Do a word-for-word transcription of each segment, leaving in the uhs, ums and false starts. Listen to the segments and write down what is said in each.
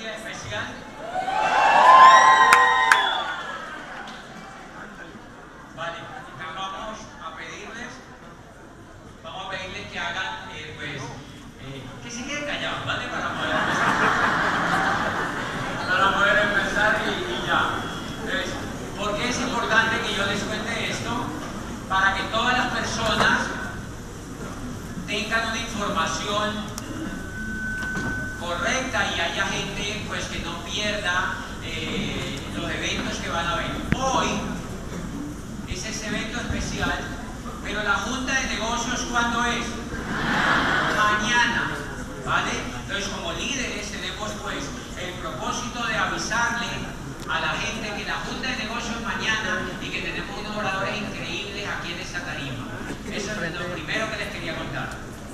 día especial. Vale, vamos a pedirles, vamos a pedirles que hagan, eh, pues, eh, que se queden callados, ¿vale? Para poder empezar. Para poder empezar y, y ya. Entonces, ¿por qué es importante que yo les cuente esto? Para que todas las personas tengan una información correcta y haya gente pues que no pierda eh, los eventos que van a haber. Hoy es ese evento especial, pero la Junta de Negocios, ¿cuándo es? Mañana, ¿vale? Entonces, como líderes tenemos pues el propósito de avisarle a la gente que la Junta de Negocios es mañana y que tenemos unos oradores increíbles aquí en esta tarima. Eso es lo primero que les quería contar.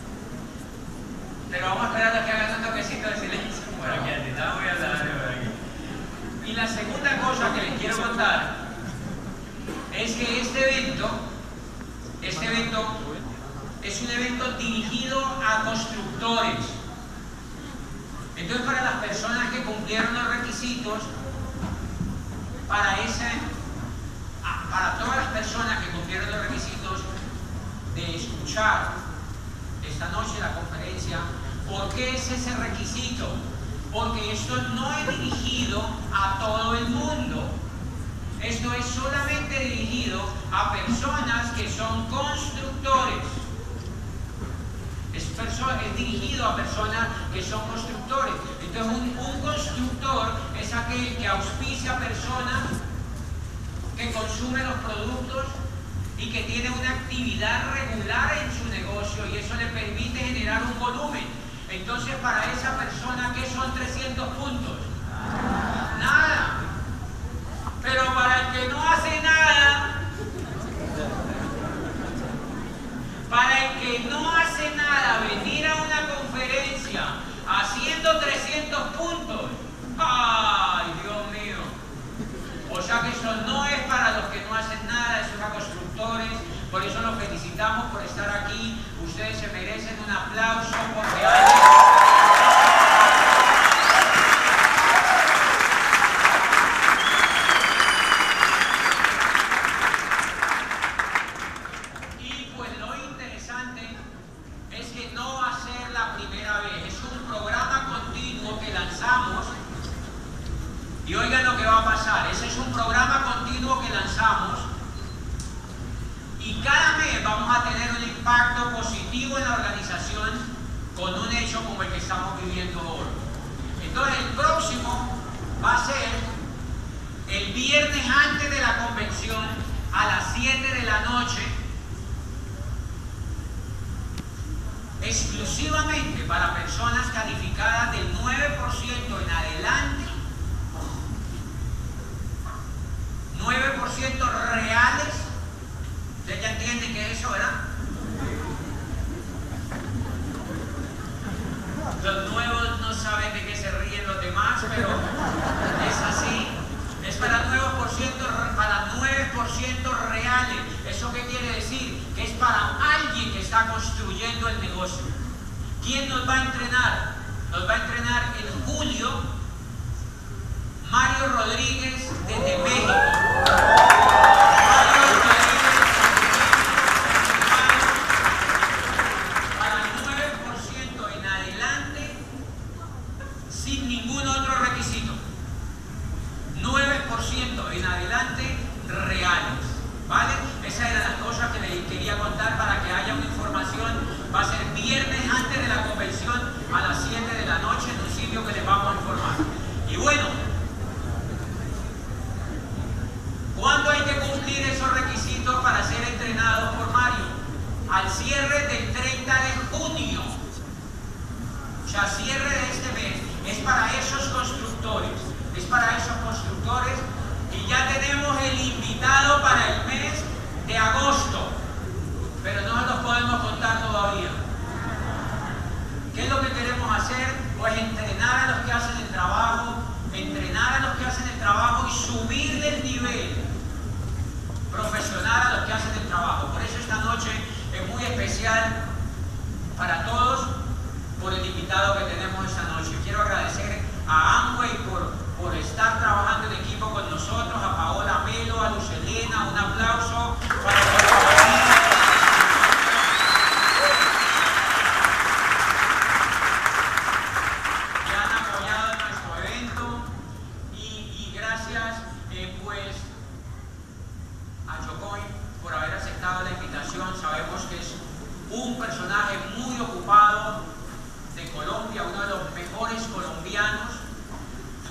Pero vamos a esperar a que hagan un toquecito de silencio por aquí, no voy a hablar por aquí. Y la segunda cosa que les quiero contar es que este evento, este evento es un evento dirigido a constructores. Entonces, para las personas que cumplieron los requisitos, para ese, para todas las personas que cumplieron los requisitos de escuchar esta noche la conferencia, ¿por qué es ese requisito? Porque esto no es dirigido a todo el mundo. Esto es solamente dirigido a personas que son constructores. Es, es dirigido a personas que son constructores. Entonces, un, un constructor es aquel que auspicia personas que consumen los productos y que tiene una actividad regular en su negocio y eso le permite generar un volumen. Entonces, para esa persona, ¿qué son trescientos puntos? Nada. Pero para el que no hace nada, para el que no hace nada, venir a una conferencia haciendo trescientos puntos, ¡ay, Dios mío! O sea que eso no es para los que no hacen nada, eso es a constructores. Por eso los felicitamos por estar aquí. Ustedes se merecen un aplauso porque hay... Y pues lo interesante es que no va a ser la primera vez. Es un programa continuo que lanzamos. Y oigan lo que va a pasar. Ese es un programa continuo que lanzamos. Y cada mes vamos a tener un impacto positivo en la organización con un hecho como el que estamos viviendo hoy. Entonces, el próximo va a ser el viernes antes de la convención a las siete de la noche, exclusivamente para personas calificadas del nueve por ciento en adelante, nueve por ciento reales. Ustedes ya entienden qué es eso, ¿verdad? Los nuevos no saben de qué se ríen los demás, pero es así. Es para nueve por ciento, para nueve por ciento reales. ¿Eso qué quiere decir? Que es para alguien que está construyendo el negocio. ¿Quién nos va a entrenar? Nos va a entrenar en julio Mario Rodríguez desde México. En adelante reales, ¿vale? Esas eran las cosas que les quería contar para que haya una información. Va a ser viernes antes de la convención a las siete de la noche en un sitio que les vamos a informar. Y bueno, ¿cuándo hay que cumplir esos requisitos para ser entrenados por Mario? Al cierre del treinta de junio. O sea, cierre de este mes. Es para esos constructores. Es para esos constructores. Y ya tenemos el invitado para el mes de agosto, pero no nos los podemos contar todavía. ¿Qué es lo que queremos hacer? Pues entrenar a los que hacen el trabajo, entrenar a los que hacen el trabajo y subirle el nivel profesional a los que hacen el trabajo. Por eso esta noche es muy especial para todos por el invitado que tenemos esta noche. Quiero agradecer a Amway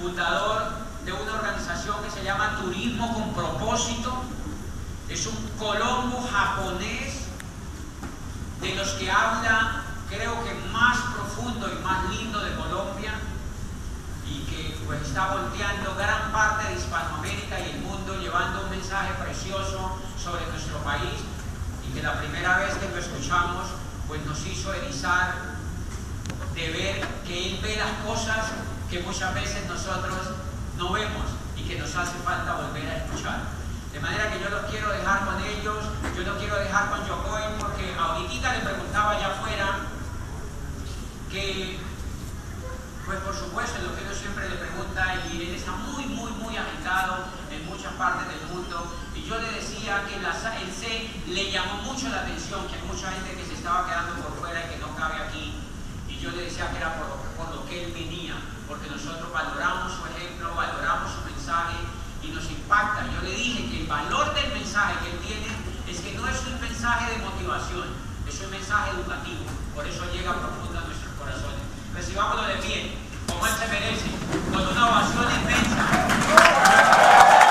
fundador de una organización que se llama Turismo con Propósito. Es un colombo japonés de los que habla, creo que más profundo y más lindo de Colombia, y que pues está volteando gran parte de Hispanoamérica y el mundo, llevando un mensaje precioso sobre nuestro país, y que la primera vez que lo escuchamos pues nos hizo erizar de ver que él ve las cosas que muchas veces nosotros no vemos y que nos hace falta volver a escuchar. De manera que yo los quiero dejar con ellos, yo los quiero dejar con Yocoy, porque ahorita le preguntaba allá afuera que, pues por supuesto, lo que uno siempre le pregunta, y él está muy, muy, muy agitado en muchas partes del mundo, y yo le decía que la, el C le llamó mucho la atención, que hay mucha gente que se estaba quedando por fuera y que no cabe aquí, y yo le decía que era por, por lo que él venía, porque nosotros valoramos su ejemplo, valoramos su mensaje y nos impacta. Yo le dije que el valor del mensaje que él tiene es que no es un mensaje de motivación, es un mensaje educativo, por eso llega profundo a nuestros corazones. Recibámoslo de pie, como él se merece, con una ovación inmensa.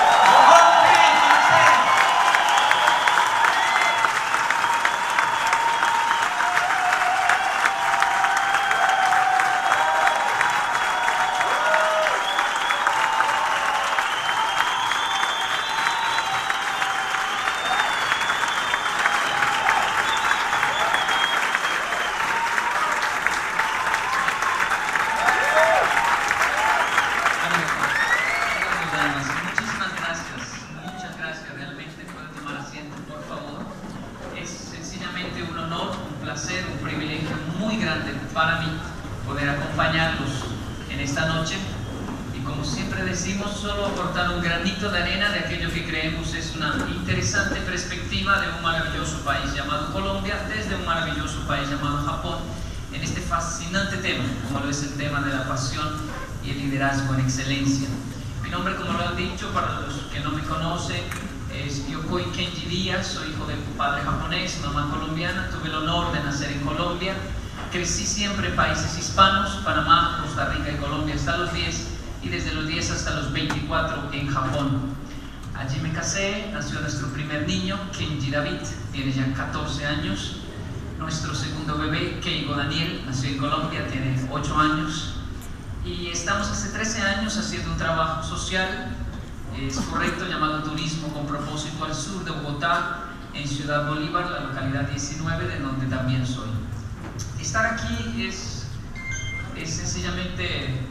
Con excelencia. Mi nombre, como lo han dicho, para los que no me conocen, es Yocoy Kenji Díaz. Soy hijo de padre japonés, mamá colombiana. Tuve el honor de nacer en Colombia. Crecí siempre en países hispanos, Panamá, Costa Rica y Colombia hasta los diez, y desde los diez hasta los veinticuatro en Japón. Allí me casé, nació nuestro primer niño, Kenji David, tiene ya catorce años. Nuestro segundo bebé, Keigo Daniel, nació en Colombia, tiene ocho años. Y estamos hace trece años haciendo un trabajo social, es correcto, llamado Turismo con Propósito, al sur de Bogotá, en Ciudad Bolívar, la localidad diecinueve, de donde también soy. Estar aquí es, es sencillamente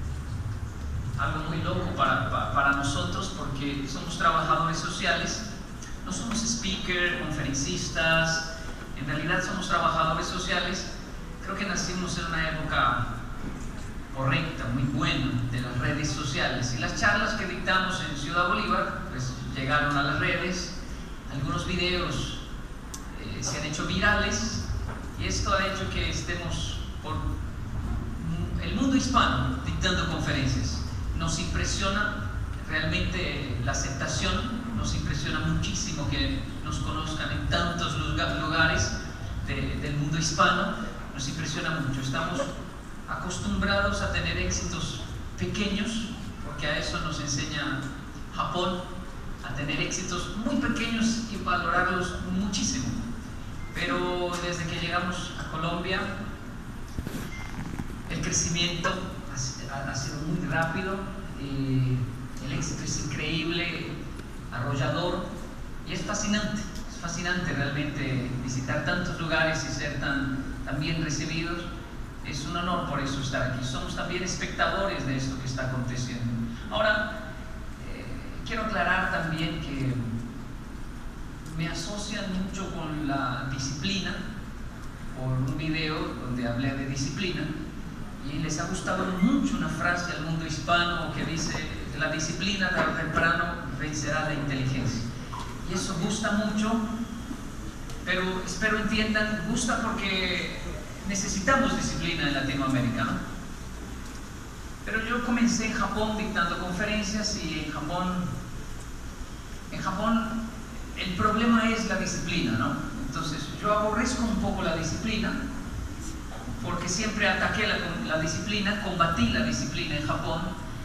algo muy loco para, para, para nosotros, porque somos trabajadores sociales, no somos speakers, conferencistas, en realidad somos trabajadores sociales. Creo que nacimos en una época correcta, muy buena, de las redes sociales, y las charlas que dictamos en Ciudad Bolívar pues llegaron a las redes. Algunos videos eh, se han hecho virales, y esto ha hecho que estemos por el mundo hispano dictando conferencias. Nos impresiona realmente la aceptación, nos impresiona muchísimo que nos conozcan en tantos lugares de, del mundo hispano, nos impresiona mucho. Estamos acostumbrados a tener éxitos pequeños, porque a eso nos enseña Japón, a tener éxitos muy pequeños y valorarlos muchísimo. Pero desde que llegamos a Colombia, el crecimiento ha, ha sido muy rápido, eh, el éxito es increíble, arrollador, y es fascinante, es fascinante realmente visitar tantos lugares y ser tan, tan bien recibidos. Es un honor por eso estar aquí. Somos también espectadores de esto que está aconteciendo. Ahora, eh, quiero aclarar también que me asocian mucho con la disciplina, por un video donde hablé de disciplina, y les ha gustado mucho una frase al mundo hispano que dice: la disciplina tarde o temprano vencerá la inteligencia. Y eso gusta mucho, pero espero entiendan, gusta porque necesitamos disciplina en Latinoamérica, ¿no? Pero yo comencé en Japón dictando conferencias, y en Japón, en Japón el problema es la disciplina, ¿no? Entonces yo aborrezco un poco la disciplina, porque siempre ataqué la, la disciplina, combatí la disciplina en Japón,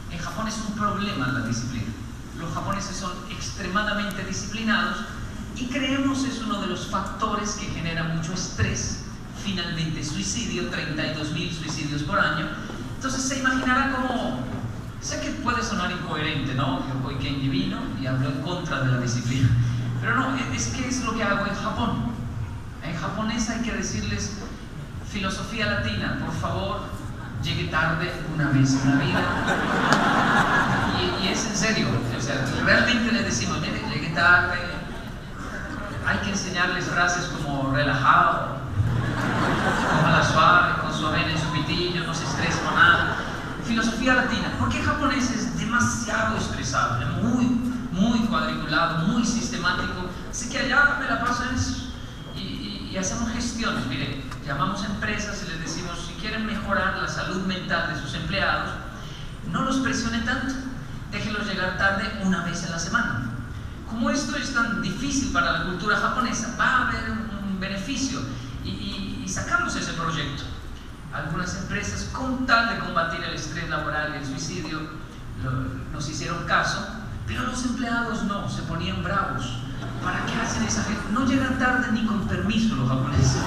En Japón es un problema la disciplina. Los japoneses son extremadamente disciplinados y creemos es uno de los factores que genera mucho estrés, finalmente suicidio, treinta y dos mil suicidios por año. Entonces se imaginará como, sé que puede sonar incoherente, ¿no? Yo soy Kenji vino y hablo en contra de la disciplina, pero no, es que es lo que hago en Japón. En japonés hay que decirles, filosofía latina, por favor, llegue tarde una vez en la vida. Y, y es en serio, o sea, realmente le decimos, mire, llegue tarde, hay que enseñarles frases como relajado, ojalá suave, con su avena en su pitillo, no se estrese con nada. Filosofía latina, porque el japonés es demasiado estresado, muy, muy cuadriculado, muy sistemático, así que allá me la paso en eso. Y, y, y hacemos gestiones, mire, llamamos a empresas y les decimos, si quieren mejorar la salud mental de sus empleados, no los presione tanto, déjenlos llegar tarde una vez en la semana. Como esto es tan difícil para la cultura japonesa, va a haber un, un beneficio y, y, y sacamos ese proyecto. Algunas empresas, con tal de combatir el estrés laboral y el suicidio, lo, nos hicieron caso, pero los empleados no, se ponían bravos. ¿Para qué hacen esa gente? No llegan tarde ni con permiso los japoneses.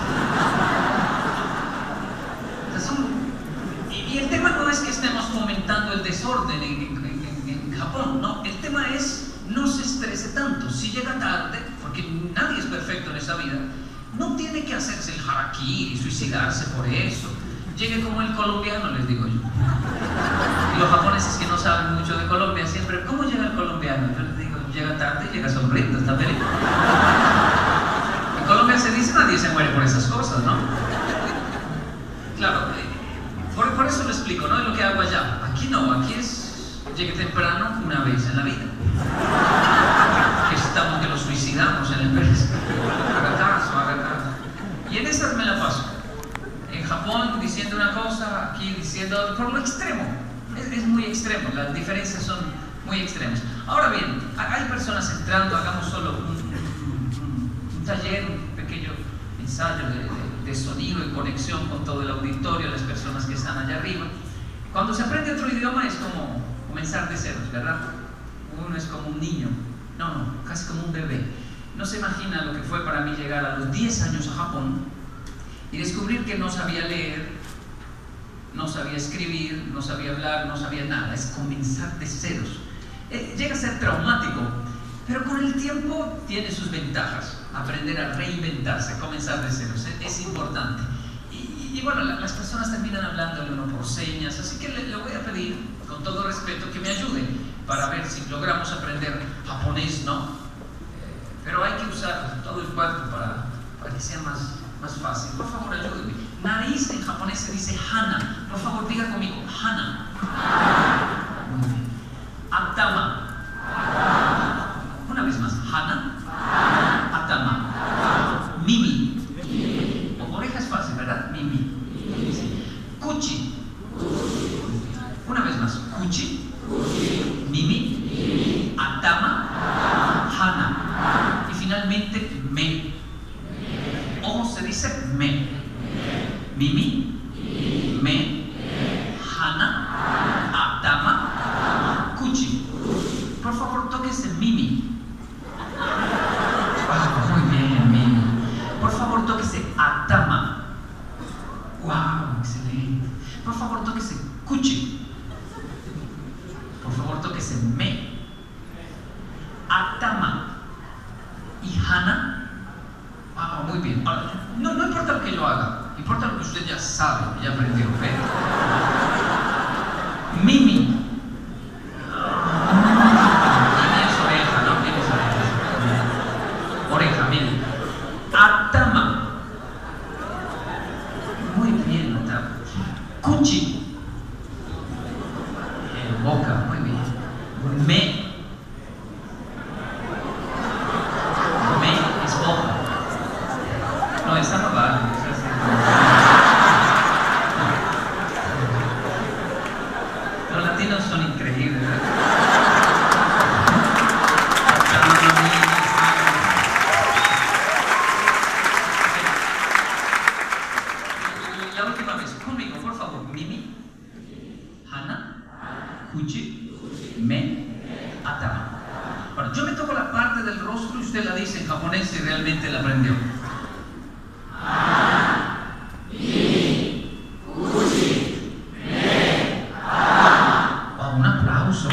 Y, y el tema no es que estemos fomentando el desorden en, en, en, en Japón, no, el tema es no se estrese tanto. Si llega tarde, porque nadie es perfecto en esa vida, no tiene que hacerse el harakiri y suicidarse por eso. Llegue como el colombiano, les digo yo. Y los japoneses que no saben mucho de Colombia siempre, ¿cómo llega el colombiano? Yo les digo, llega tarde y llega sonriendo, está feliz. En Colombia se dice, nadie se muere por esas cosas, ¿no? Claro, por, por eso lo explico, ¿no? Es lo que hago allá. Aquí no, aquí es, llegue temprano una vez en la vida. Que estamos, que lo suicidamos en la empresa. Haga caso, haga caso. Y en esas me la paso. En Japón diciendo una cosa, aquí diciendo otra, por lo extremo. Es, es muy extremo, las diferencias son muy extremas. Ahora bien, hay personas entrando, hagamos solo un, un, un taller, un pequeño ensayo de, de, de sonido y conexión con todo el auditorio, las personas que están allá arriba. Cuando se aprende otro idioma es como comenzar de ceros, ¿verdad? Uno es como un niño, no, no, casi como un bebé. No se imagina lo que fue para mí llegar a los diez años a Japón y descubrir que no sabía leer, no sabía escribir, no sabía hablar, no sabía nada. Es comenzar de ceros. Eh, llega a ser traumático, pero con el tiempo tiene sus ventajas. Aprender a reinventarse, comenzar de ceros, es, es importante. Y, y, y bueno, la, las personas terminan hablándole uno por señas, así que le, le voy a pedir, con todo respeto, que me ayude para ver si logramos aprender japonés, ¿no? Eh, pero hay que usar todo el cuerpo para, para que sea más... más fácil. Por favor, ayúdenme. Nariz en japonés se dice hana. Por favor, diga conmigo, hana. Muy bien. Atama. Una vez más, hana. Atama. Mimi. Oreja es fácil, ¿verdad? Mimi. Kuchi. Una vez más, kuchi. Mimi. Atama. Hana. Y finalmente, me. Ojo se dice me. Mimi, me, hana, atama, kuchi. Por favor, tóquese Mimi. Wow, muy bien, Mimi. Por favor, tóquese atama. Wow, excelente. Por favor, tóquese kuchi. Por favor, tóquese me, atama y hana. Ah, muy bien. Ahora, no, no importa lo que yo haga, importa lo que usted ya sabe, ya aprendió. ¿Ve? Mimi. Mimi es oreja, ¿no? Mimi es oreja. Oreja, Mimi. Atama. Muy bien, Atama. Kuchi. Eh, boca, muy bien. Me. No, esa no vale. Los latinos son increíbles, ¿verdad? La última vez, conmigo, por favor. Mimi, hana, Kuchi, me, ata. Ahora, yo me toco la parte del rostro y usted la dice en japonés si realmente la aprendió. Wow, un aplauso.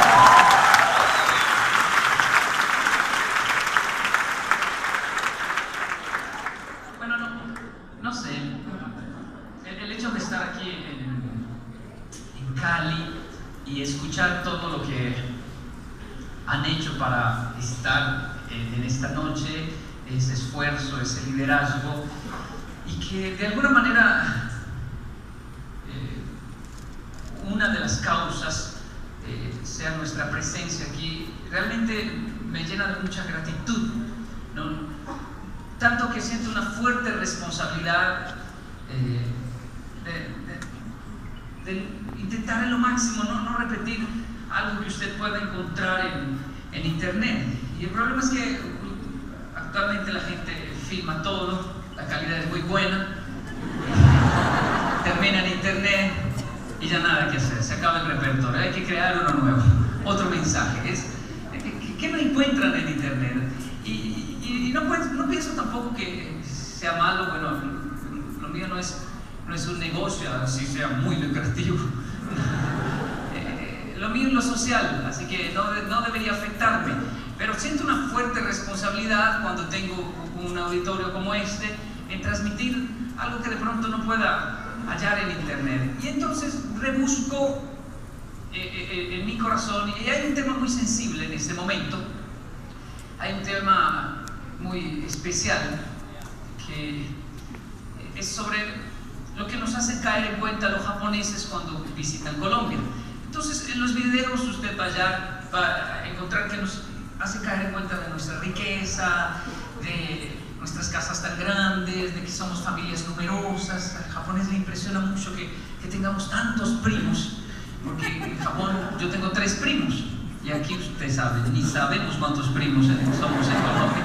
Bueno, no, no sé. El, el hecho de estar aquí en, en Cali y escuchar todo lo que han hecho para estar en, en esta noche, ese esfuerzo, ese liderazgo, y que de alguna manera eh, una de las causas eh, sea nuestra presencia aquí, realmente me llena de mucha gratitud, ¿no? Tanto que siento una fuerte responsabilidad eh, de, de, de intentar en lo máximo no, no repetir algo que usted pueda encontrar en, en internet. Y el problema es que actualmente la gente filma todo, la calidad es muy buena, termina en internet y ya nada que hacer, se acaba el repertorio, hay que crear uno nuevo, otro mensaje. Es, ¿qué no encuentran en internet? Y, y, y no, no pienso tampoco que sea malo, bueno, lo, lo mío no es, no es un negocio, así sea muy lucrativo. eh, lo mío es lo social, así que no, no debería afectarme. Pero siento una fuerte responsabilidad cuando tengo un auditorio como este en transmitir algo que de pronto no pueda hallar en internet. Y entonces rebusco eh, eh, en mi corazón, y hay un tema muy sensible en este momento, hay un tema muy especial que es sobre lo que nos hace caer en cuenta a los japoneses cuando visitan Colombia. Entonces en los videos usted va, allá, va a encontrar que nos hace caer en cuenta de nuestra riqueza, de nuestras casas tan grandes, de que somos familias numerosas. Al japonés le impresiona mucho que, que tengamos tantos primos, porque en Japón yo tengo tres primos, y aquí usted sabe, ni sabemos cuántos primos somos en Colombia.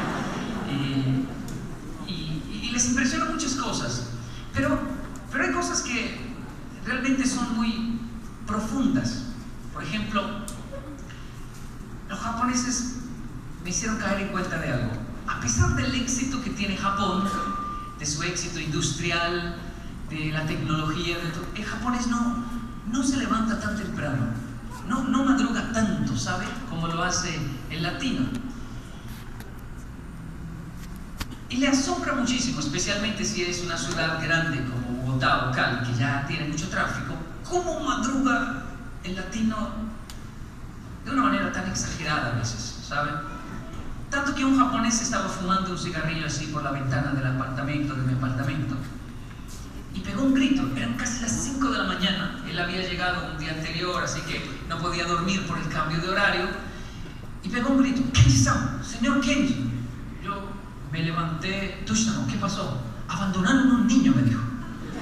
Y, y, y les impresiona muchas cosas, pero, pero hay cosas que realmente son muy profundas. Por ejemplo, los japoneses me hicieron caer en cuenta de algo. A pesar del éxito que tiene Japón, de su éxito industrial, de la tecnología, de todo, el japonés no, no se levanta tan temprano, no, no madruga tanto, ¿sabe? Como lo hace el latino. Y le asombra muchísimo, especialmente si es una ciudad grande como Bogotá o Cali, que ya tiene mucho tráfico, cómo madruga el latino de una manera tan exagerada a veces, ¿saben? Tanto que un japonés estaba fumando un cigarrillo así por la ventana del apartamento, de mi apartamento, y pegó un grito. Eran casi las cinco de la mañana, él había llegado un día anterior, así que no podía dormir por el cambio de horario, y pegó un grito: Kenji-san, señor Kenji. Yo me levanté: Tushitano, ¿qué pasó? Abandonaron a un niño, me dijo.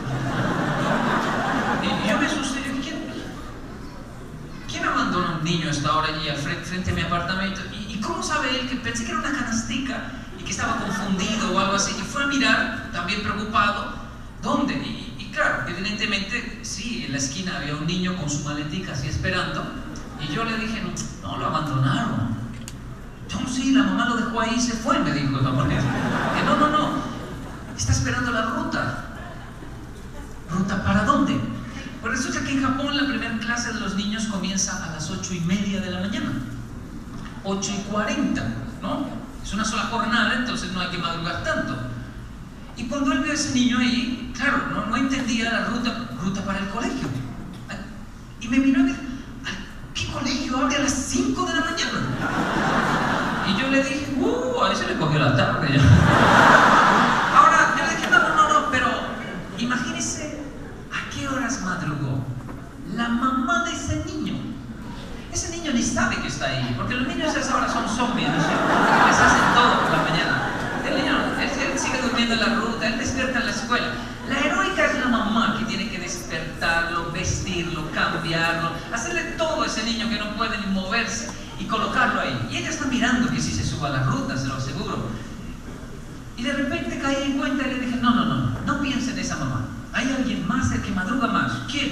Y yo me asusté. ¿Quién abandonó a un niño a esta hora allí al frente, frente a mi apartamento? ¿Y, ¿Y cómo sabe él? Que pensé que era una canastica y que estaba confundido o algo así. Y fue a mirar, también preocupado, ¿dónde? Y, y claro, evidentemente, sí, en la esquina había un niño con su maletica así esperando. Y yo le dije: no, no, lo abandonaron. Yo, sí, la mamá lo dejó ahí y se fue, me dijo el japonés. Que no, no, no, está esperando la ruta. ¿Ruta para dónde? Pues resulta que en Japón la primera clase de los niños comienza a las ocho y media de la mañana, ocho y cuarenta, ¿no? Es una sola jornada, entonces no hay que madrugar tanto. Y cuando él vio a ese niño ahí, claro, no, no entendía la ruta, ruta para el colegio. Y me miró y me dijo: ¿qué colegio abre a las cinco de la mañana? Y yo le dije: uh, a ese le cogió la tarde ya. Ahora, yo le dije: no, no, no, no, pero imagínese a qué horas madrugó la mamá de ese niño. Ese niño ni sabe que está ahí, porque los niños a esa hora son zombies, ¿no? Les hacen todo por la mañana. El niño, él, él sigue durmiendo en la ruta, él despierta en la escuela. La heroica es la mamá que tiene que despertarlo, vestirlo, cambiarlo, hacerle todo a ese niño que no puede ni moverse y colocarlo ahí. Y ella está mirando que si se suba a la ruta, se lo aseguro. Y de repente caí en cuenta y le dije: no, no, no, no piense en esa mamá. Hay alguien más, el que madruga más. ¿Quién?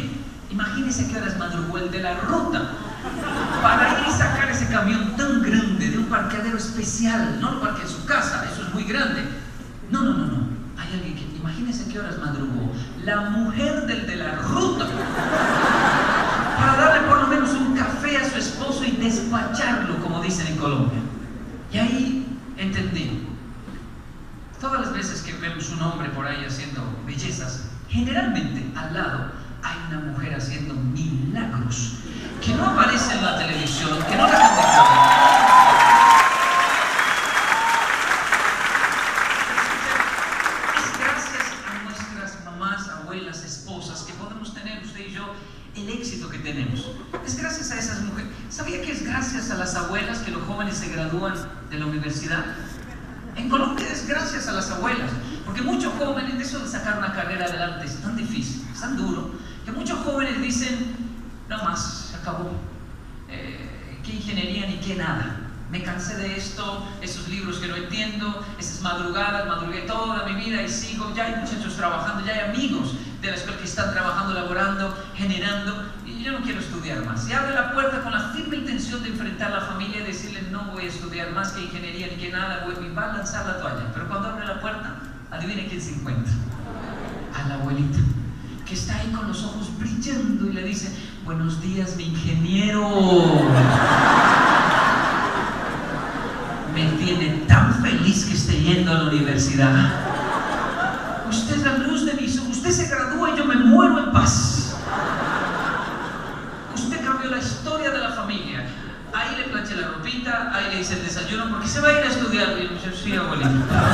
Imagínense que horas madrugó el de la ruta para ir y sacar ese camión tan grande de un parqueadero especial. No lo parquea en su casa, eso es muy grande. No, no, no, no. Hay alguien que, imagínense qué horas madrugó la mujer del de la ruta para darle por lo menos un café a su esposo y despacharlo, como dicen en Colombia. Y ahí entendí. Todas las veces que vemos un hombre por ahí haciendo bellezas, generalmente al lado hay una mujer haciendo milagros que no aparece en la televisión, que no la gente Es gracias a nuestras mamás, abuelas, esposas que podemos tener usted y yo el éxito que tenemos. Es gracias a esas mujeres. ¿Sabía que es gracias a las abuelas que los jóvenes se gradúan de la universidad? En Colombia es gracias a las abuelas, porque muchos jóvenes, eso de sacar una carrera adelante es tan difícil, es tan duro, que muchos jóvenes dicen, no más, se acabó, eh, qué ingeniería ni qué nada, me cansé de esto, esos libros que no entiendo, esas madrugadas, madrugué toda mi vida y sigo, ya hay muchachos trabajando, ya hay amigos de la escuela que están trabajando, laborando, generando, y yo no quiero estudiar más. Y abre la puerta con la firme intención de enfrentar a la familia y decirle, no voy a estudiar más que ingeniería ni que nada, voy a va a lanzar la toalla. Pero cuando abre la puerta, adivine quién se encuentra. A la abuelita, que está ahí con los ojos brillando y le dice, buenos días, mi ingeniero. Me tiene tan feliz que esté yendo a la universidad. Usted es la luz de mis ojos. Usted se gradúa y yo me muero en paz. Usted cambió la historia de la familia. Ahí le planché la ropita, ahí le hice el desayuno, porque se va a ir a estudiar. Y yo, sí, abuelita.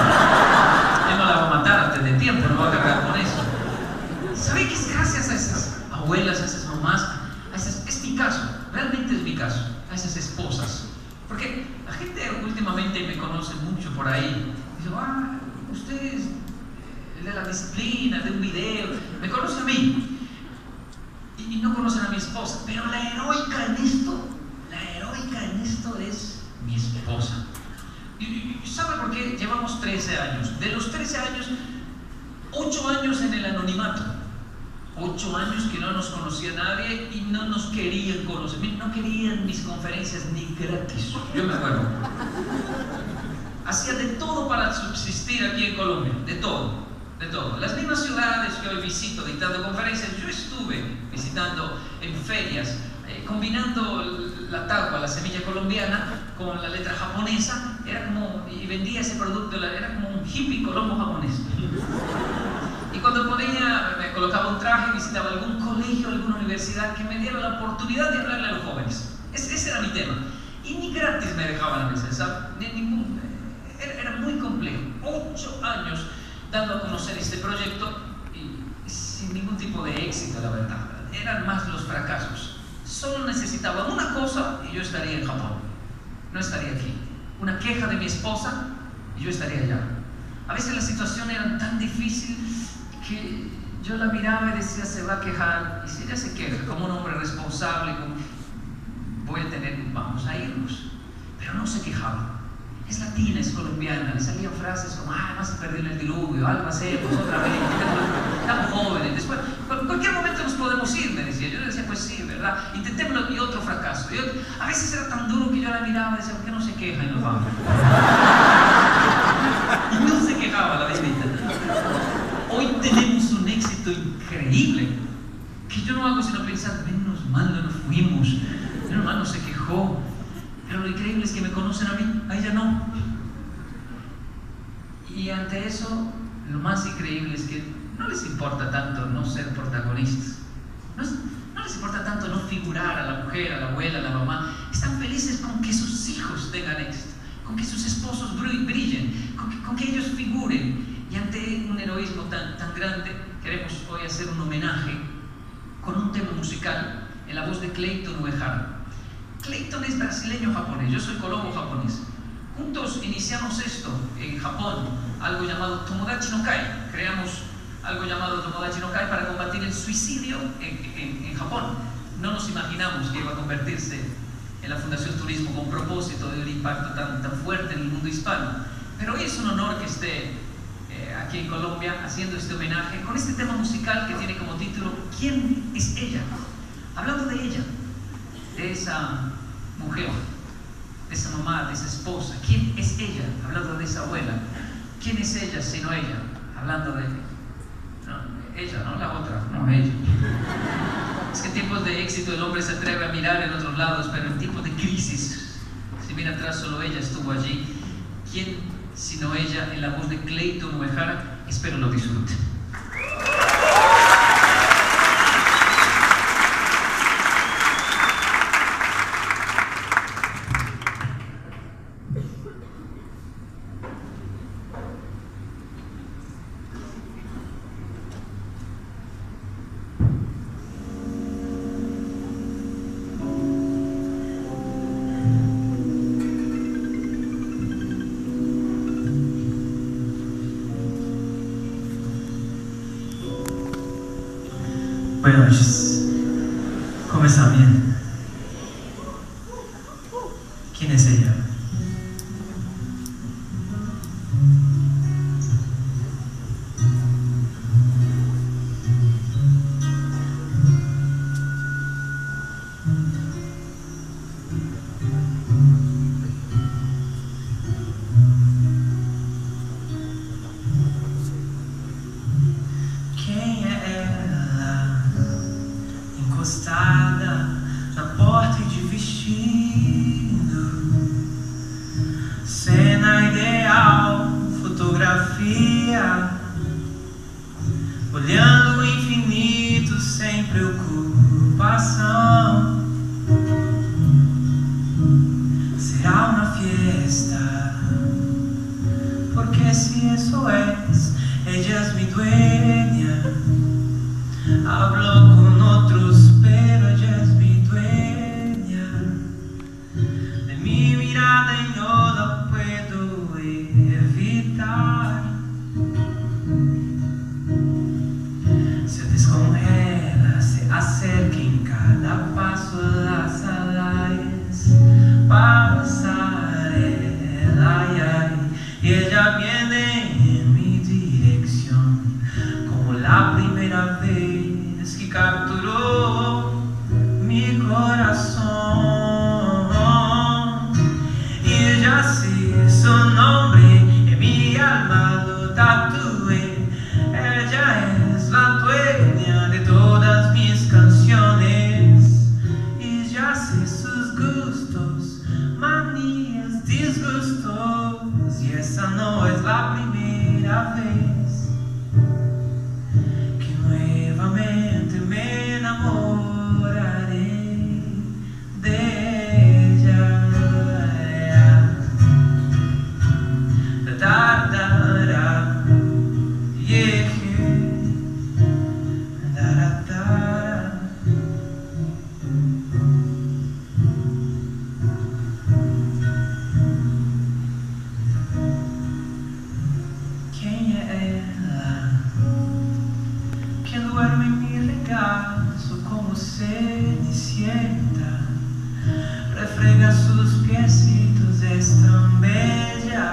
Yo no la voy a matar antes de tiempo, no voy a cargar con eso. ¿Sabe que es gracias a esas abuelas, a esas mamás, a esas, es mi caso, realmente es mi caso, a esas esposas? Porque la gente últimamente me conoce mucho por ahí. Dice, ah, usted es de la disciplina, de un video, me conoce a mí. Y, y no conocen a mi esposa. Pero la heroica en esto, la heroica en esto es mi esposa. Y, y ¿sabe por qué? Llevamos trece años. De los trece años, ocho años en el anonimato. Ocho años que no nos conocía nadie y no nos querían conocer. No querían mis conferencias ni gratis. Yo me acuerdo. Hacía de todo para subsistir aquí en Colombia. De todo. De todo. Las mismas ciudades que hoy visito dictando conferencias, yo estuve visitando en ferias, eh, combinando la tagua, la semilla colombiana, con la letra japonesa. Era como, y vendía ese producto, era como un hippie colombo japonés. Y cuando podía, me colocaba un traje, visitaba algún colegio, alguna universidad que me diera la oportunidad de hablarle a los jóvenes. Ese, ese era mi tema. Y ni gratis me dejaban a veces, ¿sabes? Ni, ningún, era, era muy complejo. Ocho años dando a conocer este proyecto y sin ningún tipo de éxito, la verdad. Eran más los fracasos. Solo necesitaba una cosa y yo estaría en Japón. No estaría aquí. Una queja de mi esposa y yo estaría allá. A veces la situación era tan difícil que yo la miraba y decía, se va a quejar, y si ella se queja como un hombre responsable, como, voy a tener, vamos a irnos. Pero no se quejaba. Es latina, es colombiana, le salían frases como, ah, vas a perder el diluvio, algo hacemos otra vez, estamos jóvenes, después, en cualquier momento nos podemos ir, me decía. Yo le decía, pues sí, ¿verdad? Intentémoslo, y otro fracaso. Y otro, a veces era tan duro que yo la miraba y decía, ¿por qué no se queja y nos vamos? Y no se quejaba la bendita. Hoy tenemos un éxito increíble que yo no hago sino pensar, menos mal no nos fuimos, menos mal no se quejó. Pero lo increíble es que me conocen a mí, a ella no. Y ante eso, lo más increíble es que no les importa tanto no ser protagonistas. No, es, no les importa tanto no figurar a la mujer, a la abuela, a la mamá. Están felices con que sus hijos tengan éxito, con que sus esposos brillen, con que, con que ellos figuren. Y ante un heroísmo tan, tan grande, queremos hoy hacer un homenaje con un tema musical en la voz de Clayton Uehara. Clayton es brasileño-japonés, yo soy colombo-japonés. Juntos iniciamos esto en Japón, algo llamado Tomodachi no Kai. Creamos algo llamado Tomodachi no Kai para combatir el suicidio en, en, en Japón. No nos imaginamos que iba a convertirse en la Fundación Turismo con propósito de un impacto tan, tan fuerte en el mundo hispano. Pero hoy es un honor que esté aquí en Colombia haciendo este homenaje con este tema musical que tiene como título ¿Quién es ella? Hablando de ella, de esa mujer, de esa mamá, de esa esposa. ¿Quién es ella? Hablando de esa abuela. ¿Quién es ella sino ella? Hablando de no, ella, no la otra, no ella. Es que en tiempos de éxito el hombre se atreve a mirar en otros lados, pero en tiempos de crisis, si mira atrás, solo ella estuvo allí. ¿Quién sino ella? En la voz de Clayton Uehara. Espero lo disfruten. Bueno, antes de começar bien, ¿quién es ella? Quem é ela? Encostada na porta e de vestido, cena ideal, fotografia, olhando o infinito sem preocupação. Será uma fiesta, porque si eso es, ella es mi dueña. Hablo con otros, pero ella es mi dueña de mi mirada y no la puedo evitar. Se descongela, se acerca en cada paso, las alas pasarela, ay, ay, y ella viene en mi dirección como la primera vez que capturó mi corazón. Y ya sé su nombre, en mi alma lo tatué. Ella es la dueña de todas mis canciones. Y ya sé sus gustos, manías, disgustos. Y esa no es la primera vez nuevamente me enamoraré de ella. Da, da, da, yeah. Da, da, da. Quem é ela? Que duerme en mi regazo como cenicienta, refrega sus piecitos, es tan bella.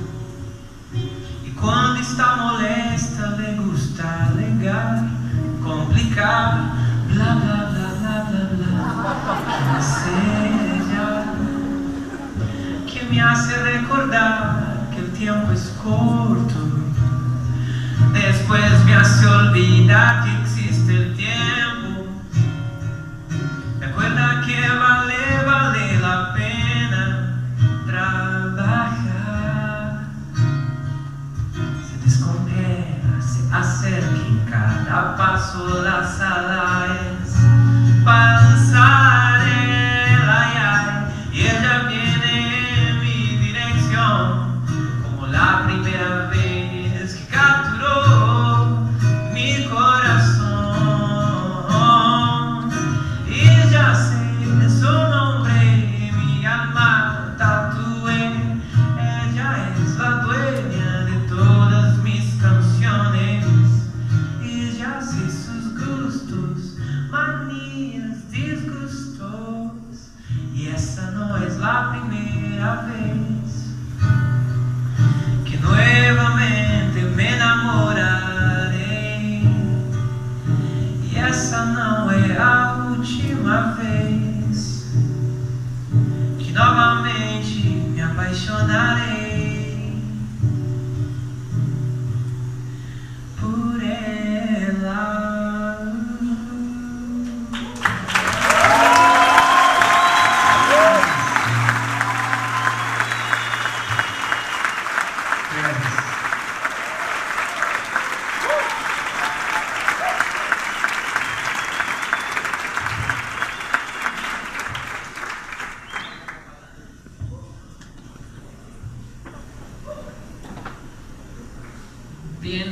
Y cuando está molesta le gusta alegar, complicar, bla bla bla bla bla bla. ¿Quién es ella? Que me hace recordar que el tiempo es corto. Después me hace olvidar que existe el tiempo. Recuerda que vale, vale la pena trabajar. Se descongela, se acerca en cada paso, las alas pasarela, ay, ay, y ella viene en mi dirección como la primera vez que capturó mi corazón. Y ya sé su nombre, mi alma tatué. Ella es la dueña de todas mis canciones. Y ya sé sus gustos, manías, disgustos. Y esa no es la primera vez que nuevamente me enamoré uma vez que novamente me apaixonarei por ela. Bien,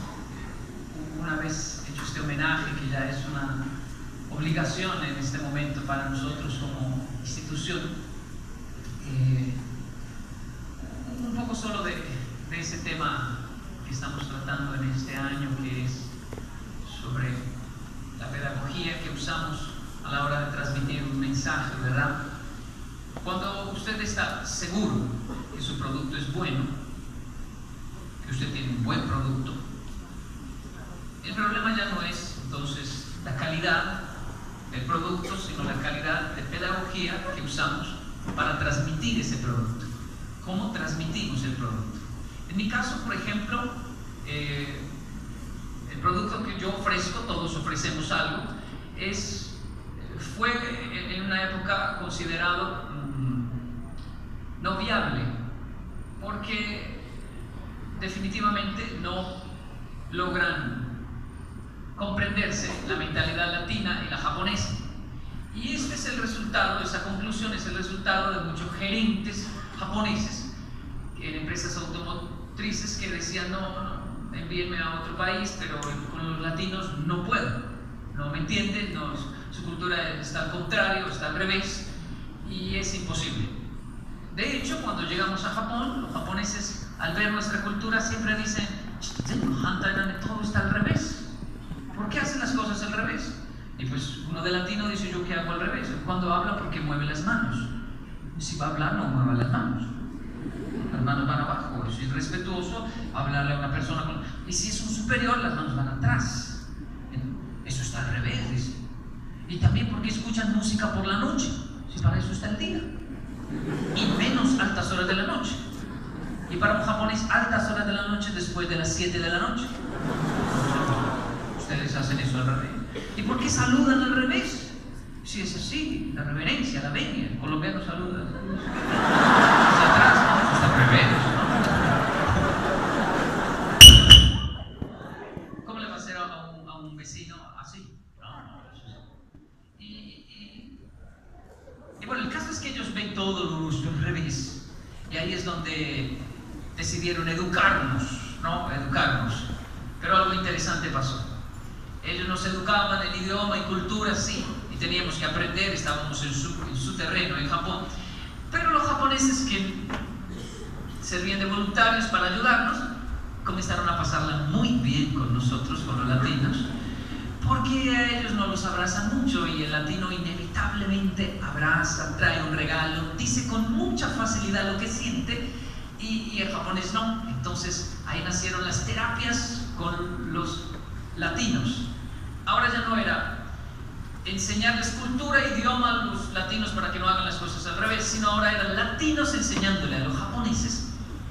una vez hecho este homenaje, que ya es una obligación en este momento para nosotros como institución, eh, un poco solo de, de ese tema que estamos tratando en este año, que es sobre la pedagogía que usamos a la hora de transmitir un mensaje, ¿verdad? Cuando usted está seguro que su producto es bueno, que usted tiene un buen producto, el problema ya no es entonces la calidad del producto, sino la calidad de pedagogía que usamos para transmitir ese producto. ¿Cómo transmitimos el producto? En mi caso, por ejemplo, eh, el producto que yo ofrezco, todos ofrecemos algo, es, fue en una época considerado mmm, no viable, porque definitivamente no logran comprenderse la mentalidad latina y la japonesa. Y este es el resultado, esa conclusión es el resultado de muchos gerentes japoneses en empresas automotrices que decían: no, no, envíenme a otro país, pero con los latinos no puedo, no me entienden, no, su cultura está al contrario, está al revés, y es imposible. De hecho, cuando llegamos a Japón, los japoneses, al ver nuestra cultura, siempre dicen: todo está al revés. ¿Por qué hacen las cosas al revés? Y pues uno de latino dice: yo qué hago al revés. Cuando habla, porque mueve las manos. Si va a hablar, no mueva las manos. Las manos van abajo. Si es respetuoso, hablarle a una persona con... Y si es un superior, las manos van atrás. Eso está al revés, dice. Y también porque escuchan música por la noche, si para eso está el día. Y menos altas horas de la noche. Y para un japonés, altas horas de la noche después de las siete de la noche. Ustedes hacen eso al revés. ¿Y por qué saludan al revés? Si es así, la reverencia, la venia. El colombiano saluda hacia atrás, ¿no? Está al revés, ¿no? ¿Cómo le va a hacer a un, a un vecino así? No, no, eso es... y, y, y bueno, el caso es que ellos ven todo nuestro al revés. Y ahí es donde decidieron educarnos, ¿no? Educarnos. Pero algo interesante pasó. Ellos nos educaban en idioma y cultura, sí, y teníamos que aprender, estábamos en su, en su terreno, en Japón. Pero los japoneses, que servían de voluntarios para ayudarnos, comenzaron a pasarla muy bien con nosotros, con los latinos, porque a ellos no los abrazan mucho, y el latino inevitablemente abraza, trae un regalo, dice con mucha facilidad lo que siente, y, y el japonés no. Entonces ahí nacieron las terapias con los latinos. Ahora ya no era enseñarles cultura e idioma a los latinos para que no hagan las cosas al revés, sino ahora eran latinos enseñándole a los japoneses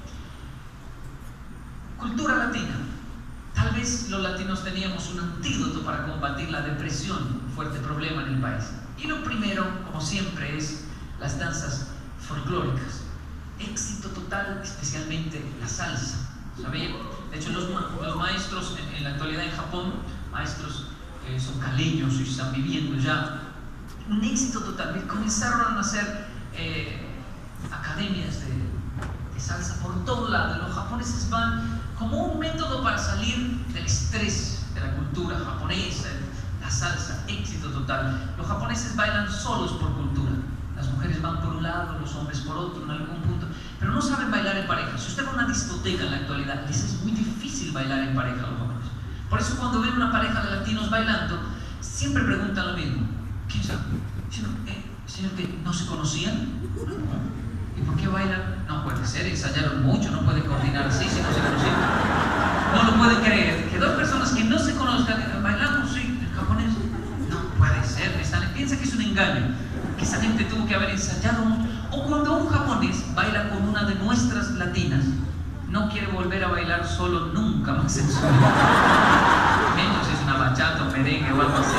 cultura latina. Tal vez los latinos teníamos un antídoto para combatir la depresión, un fuerte problema en el país. Y lo primero, como siempre, es las danzas folclóricas. Éxito total, especialmente la salsa. ¿Sabían? De hecho, los, ma los maestros en, en la actualidad en Japón, maestros que son caleños y están viviendo ya, un éxito total. Comenzaron a nacer eh, academias de, de salsa por todo lado. Los japoneses van como un método para salir del estrés de la cultura japonesa, la salsa, éxito total. Los japoneses bailan solos por cultura. Las mujeres van por un lado, los hombres por otro en algún punto, pero no saben bailar en pareja. Si usted va a una discoteca en la actualidad, les es muy difícil bailar en pareja a los jóvenes. Por eso cuando ven una pareja de latinos bailando, siempre preguntan lo mismo: ¿quién sabe? Señor, eh, señor, ¿que no se conocían? ¿Y por qué bailan? No puede ser, ensayaron mucho, no pueden coordinar así si no se conocían. No lo pueden creer, que dos personas que no se conozcan bailando, sí, el japonés. No puede ser, están en piensa que es un engaño, que esa gente tuvo que haber ensayado. O cuando un japonés baila con una de nuestras latinas, no quiere volver a bailar solo nunca más en su vida. Menos si es una bachata, un merengue o algo así.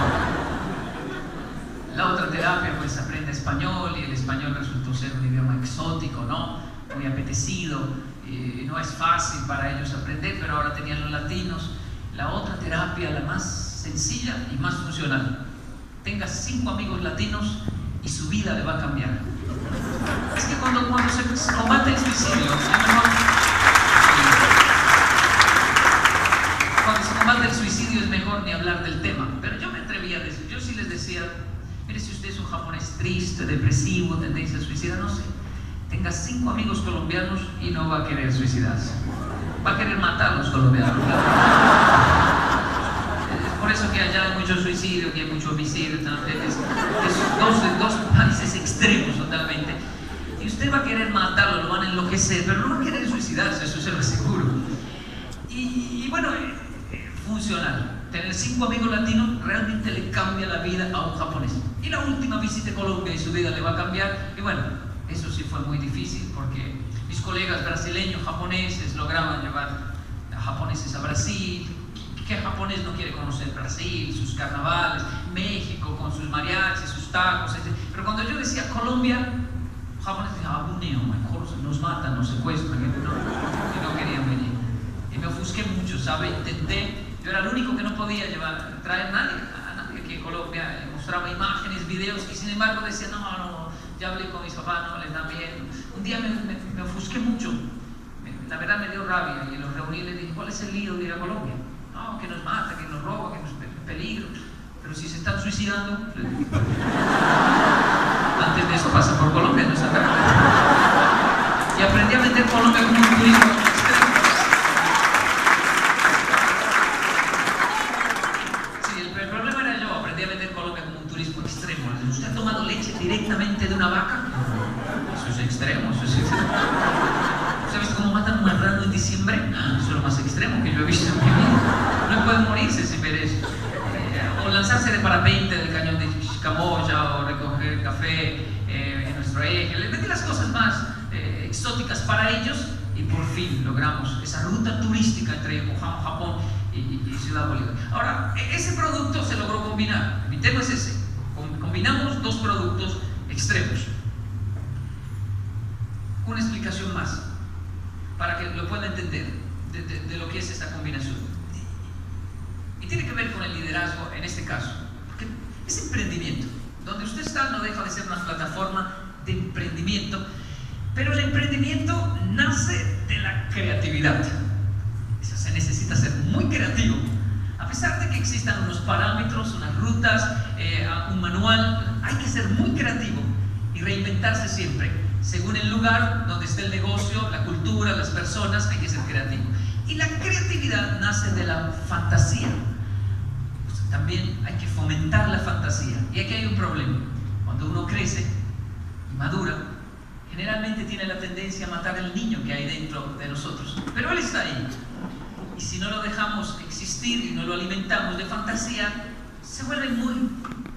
La otra terapia, pues aprende español, y el español resultó ser un idioma exótico, ¿no? Muy apetecido, eh, no es fácil para ellos aprender, pero ahora tenían los latinos. La otra terapia, la más sencilla y más funcional: tenga cinco amigos latinos y su vida le va a cambiar. Es que cuando, cuando se combate el suicidio, es mejor, cuando se combate el suicidio es mejor ni hablar del tema. Pero yo me atreví a decir, yo sí les decía, mire, si usted es un japonés triste, depresivo, tendencia a suicidar, no sé, tenga cinco amigos colombianos y no va a querer suicidarse. Va a querer matar a los colombianos. Es por eso que allá hay mucho suicidio, que hay mucho homicidio, es, es dos, dos países extremos totalmente. Y usted va a querer matarlo, lo van a enloquecer, pero no va a querer suicidarse, eso se lo aseguro. Y, y bueno, eh, funcional. Tener cinco amigos latinos realmente le cambia la vida a un japonés. Y la última visita a Colombia y su vida le va a cambiar. Y bueno, eso sí fue muy difícil porque mis colegas brasileños, japoneses, lograban llevar a japoneses a Brasil. ¿Qué japonés no quiere conocer Brasil, sus carnavales, México con sus mariachis, sus tacos, etcétera? Pero cuando yo decía Colombia, los japoneses decían, ah, buneo, nos matan, nos secuestran, y no, y no querían venir. Y me ofusqué mucho, ¿sabe? Intenté, yo era el único que no podía llevar, traer a nadie, a nadie aquí en Colombia, mostraba imágenes, videos, y sin embargo decía, no, no, ya hablé con mis papás, no les da miedo. Un día me, me, me ofusqué mucho, me, la verdad me dio rabia, y los reuní y les dije, ¿cuál es el lío de ir a Colombia? No, que nos mata, que nos roba, que nos peligro. Pero si se están suicidando, antes de eso pasa por Colombia, no está acá. Y aprendí a meter Colombia como un turismo extremo. Sí, el, el problema era yo, aprendí a meter Colombia como un turismo extremo. ¿Usted ha tomado leche directamente de una vaca? Eso es extremo, eso es extremo. ¿Usted ha visto cómo matan un marrano en diciembre? Eso es lo más extremo que yo he visto en mi vida. No pueden morirse sin ver eso. Eh, o lanzarse de parapente del cañón de Chicamoya, o recoger café eh, en nuestro eje. Les metí las cosas más eh, exóticas para ellos, y por fin logramos esa ruta turística entre Yokohama, Japón y, y, y Ciudad Bolívar. Ahora, ese producto se logró combinar. Mi tema es ese. Combinamos dos productos extremos. Una explicación más para que lo pueda entender de, de, de lo que es esta combinación. Y tiene que ver con el liderazgo en este caso, porque es emprendimiento. Donde usted está no deja de ser una plataforma de emprendimiento, pero el emprendimiento nace de la creatividad. O sea, se necesita ser muy creativo, a pesar de que existan unos parámetros, unas rutas, eh, un manual. Hay que ser muy creativo y reinventarse siempre. Según el lugar donde esté el negocio, la cultura, las personas, hay que ser creativo. Y la creatividad nace de la fantasía. Pues también hay que fomentar la fantasía. Y aquí hay un problema. Cuando uno crece y madura, generalmente tiene la tendencia a matar al niño que hay dentro de nosotros. Pero él está ahí. Y si no lo dejamos existir y no lo alimentamos de fantasía, se vuelve muy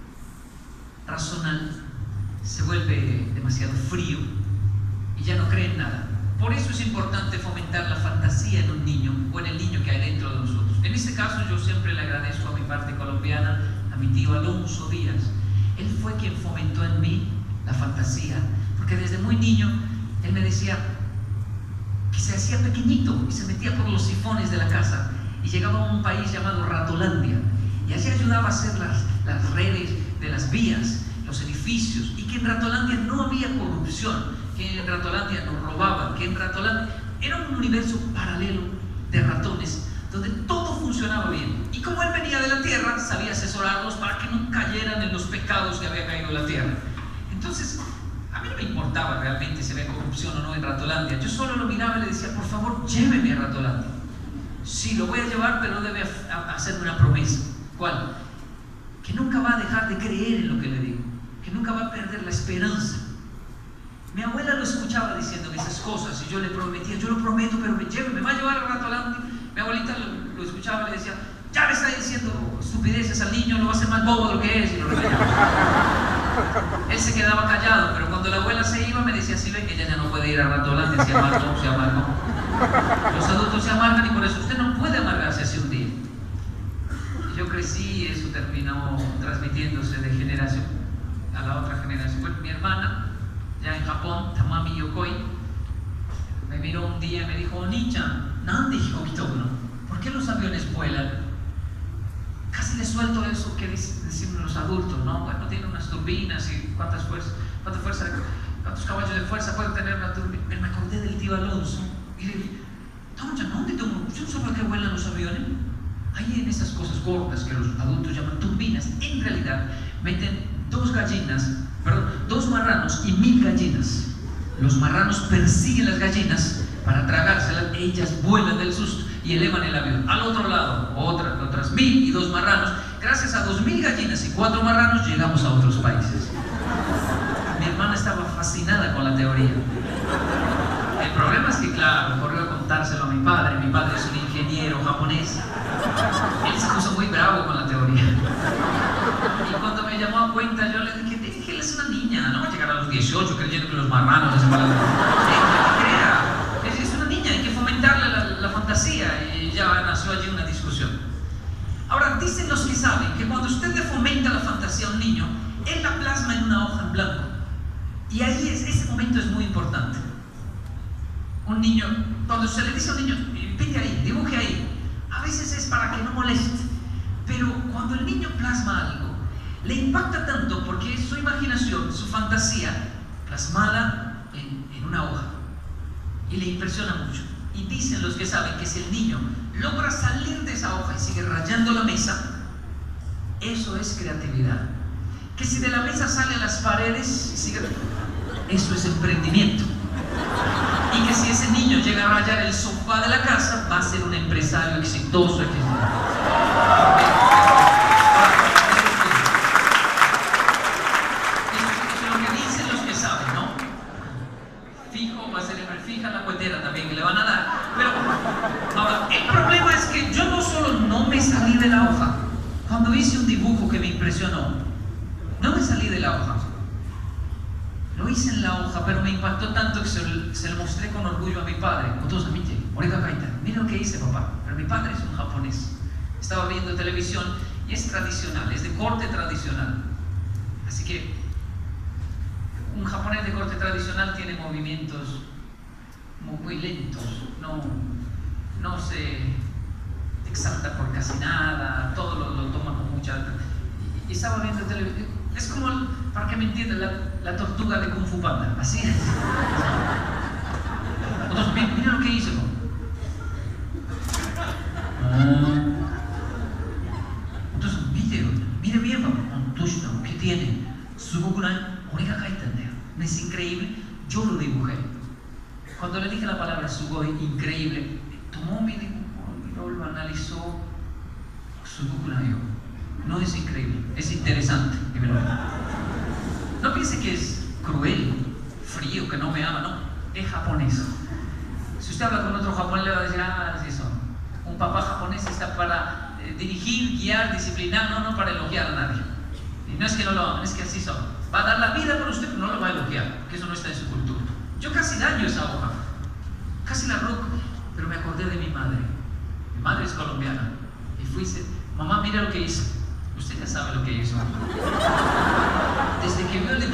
racional, se vuelve demasiado frío y ya no cree en nada. Por eso es importante fomentar la fantasía en un niño, o en el niño que hay dentro de nosotros. En este caso yo siempre le agradezco a mi parte colombiana, a mi tío Alonso Díaz. Él fue quien fomentó en mí la fantasía, porque desde muy niño él me decía que se hacía pequeñito y se metía por los sifones de la casa y llegaba a un país llamado Ratolandia, y allí ayudaba a hacer las, las redes de las vías, los edificios, y que en Ratolandia no había corrupción, que en Ratolandia nos robaban, que en Ratolandia era un universo paralelo de ratones donde todo funcionaba bien. Y como él venía de la tierra, sabía asesorarlos para que no cayeran en los pecados que había caído la tierra. Entonces, a mí no me importaba realmente si había corrupción o no en Ratolandia. Yo solo lo miraba y le decía, por favor, lléveme a Ratolandia. Sí, lo voy a llevar, pero debe hacerme una promesa. ¿Cuál? Que nunca va a dejar de creer en lo que le digo, que nunca va a perder la esperanza. Mi abuela lo escuchaba diciendo esas cosas y yo le prometía, yo lo prometo, pero me, lleve, me va a llevar a Ratolandia. Mi abuelita lo, lo escuchaba y le decía, ya le está diciendo estupideces al niño, lo va a hacer más bobo de lo que es, y lo regañaba. Él se quedaba callado, pero cuando la abuela se iba me decía, sí, ve que ella ya no puede ir a Ratolandia, se amargó, se amargó. Los adultos se amargan y por eso usted no puede amargarse así un día. Y yo crecí y eso terminó transmitiéndose de generación a la otra generación. Bueno, mi hermana, ya en Japón, Tamami Yokoi, me miró un día y me dijo, Oni-chan, ¿nande hikokitoku no? ¿Por qué los aviones vuelan? Casi le suelto eso que decimos los adultos, ¿no? Bueno, tiene unas turbinas y cuántas fuerzas, cuánta fuerza, cuántos caballos de fuerza puede tener una turbina. Pero me acordé del tío Alonso y le dije, Tamo-chan, ¿dónde tomo? ¿Usted no sabe que vuelan los aviones? Ahí en esas cosas gordas que los adultos llaman turbinas, en realidad meten dos gallinas, perdón, dos marranos y mil gallinas. Los marranos persiguen las gallinas para tragárselas, ellas vuelan del susto y elevan el avión. Al otro lado, otra, otras mil y dos marranos. Gracias a dos mil gallinas y cuatro marranos llegamos a otros países. Mi hermana estaba fascinada con la teoría. El problema es que, claro, corrió a contárselo a mi padre. Mi padre es un ingeniero japonés. Él se puso muy bravo con la teoría. Y cuando me llamó a cuenta, yo le dije, te dije, él es una niña, no va a llegar a los dieciocho creyendo que los marranos hacen para la... que crea. Es una niña, hay que fomentarle la, la fantasía. Y ya nació allí una discusión. Ahora, dicen los que saben que cuando usted le fomenta la fantasía a un niño, él la plasma en una hoja en blanco. Y ahí es, ese momento es muy importante. Un niño, cuando se le dice a un niño, pinte ahí, dibuje ahí, a veces es para que no moleste. Pero cuando el niño plasma algo, le impacta tanto porque es su imaginación, su fantasía, plasmada en, en una hoja. Y le impresiona mucho. Y dicen los que saben que si el niño logra salir de esa hoja y sigue rayando la mesa, eso es creatividad. Que si de la mesa sale a las paredes, sigue... eso es emprendimiento. Y que si ese niño llega a rayar el sofá de la casa, va a ser un empresario exitoso. Eso es lo que dicen los que saben, ¿no? Fijo, va a ser fija la cuetera también que le van a dar. Pero ahora, el problema es que yo no solo no me salí de la hoja. Cuando hice un dibujo que me impresionó, no me salí de la hoja. Lo hice en la hoja, pero me impactó tanto que se, se lo mostré con orgullo a mi padre. Mira lo que hice, papá. Pero mi padre es un japonés. Estaba viendo televisión y es tradicional, es de corte tradicional. Así que un japonés de corte tradicional tiene movimientos muy, muy lentos. No, no se exalta por casi nada, todo lo, lo toma con mucha... Y, y estaba viendo televisión. Es como, el, para que me entiendan, la, la tortuga de Kung Fu Panda. Así es. Entonces, mira, mira lo que hice. Entonces, mire, mire bien, papá. ¿Qué tiene? Es increíble. Yo lo dibujé. Cuando le dije la palabra Sugoi, increíble, tomó mi dibujo, miró, lo analizó. Sugokunayo. No es increíble, es interesante. No piense que es cruel, frío, que no me ama, no. Es japonés. Si usted habla con otro japonés, le va a decir, ah, es eso. Un papá japonés está para eh, dirigir, guiar, disciplinar, no, no para elogiar a nadie. Y no es que no lo amen, es que así son. Va a dar la vida por usted, pero no lo va a elogiar, porque eso no está en su cultura. Yo casi daño esa hoja, casi la roco, pero me acordé de mi madre. Mi madre es colombiana. Y fui, mamá, mira lo que hice. Usted ya sabe lo que hizo. Desde que vio el...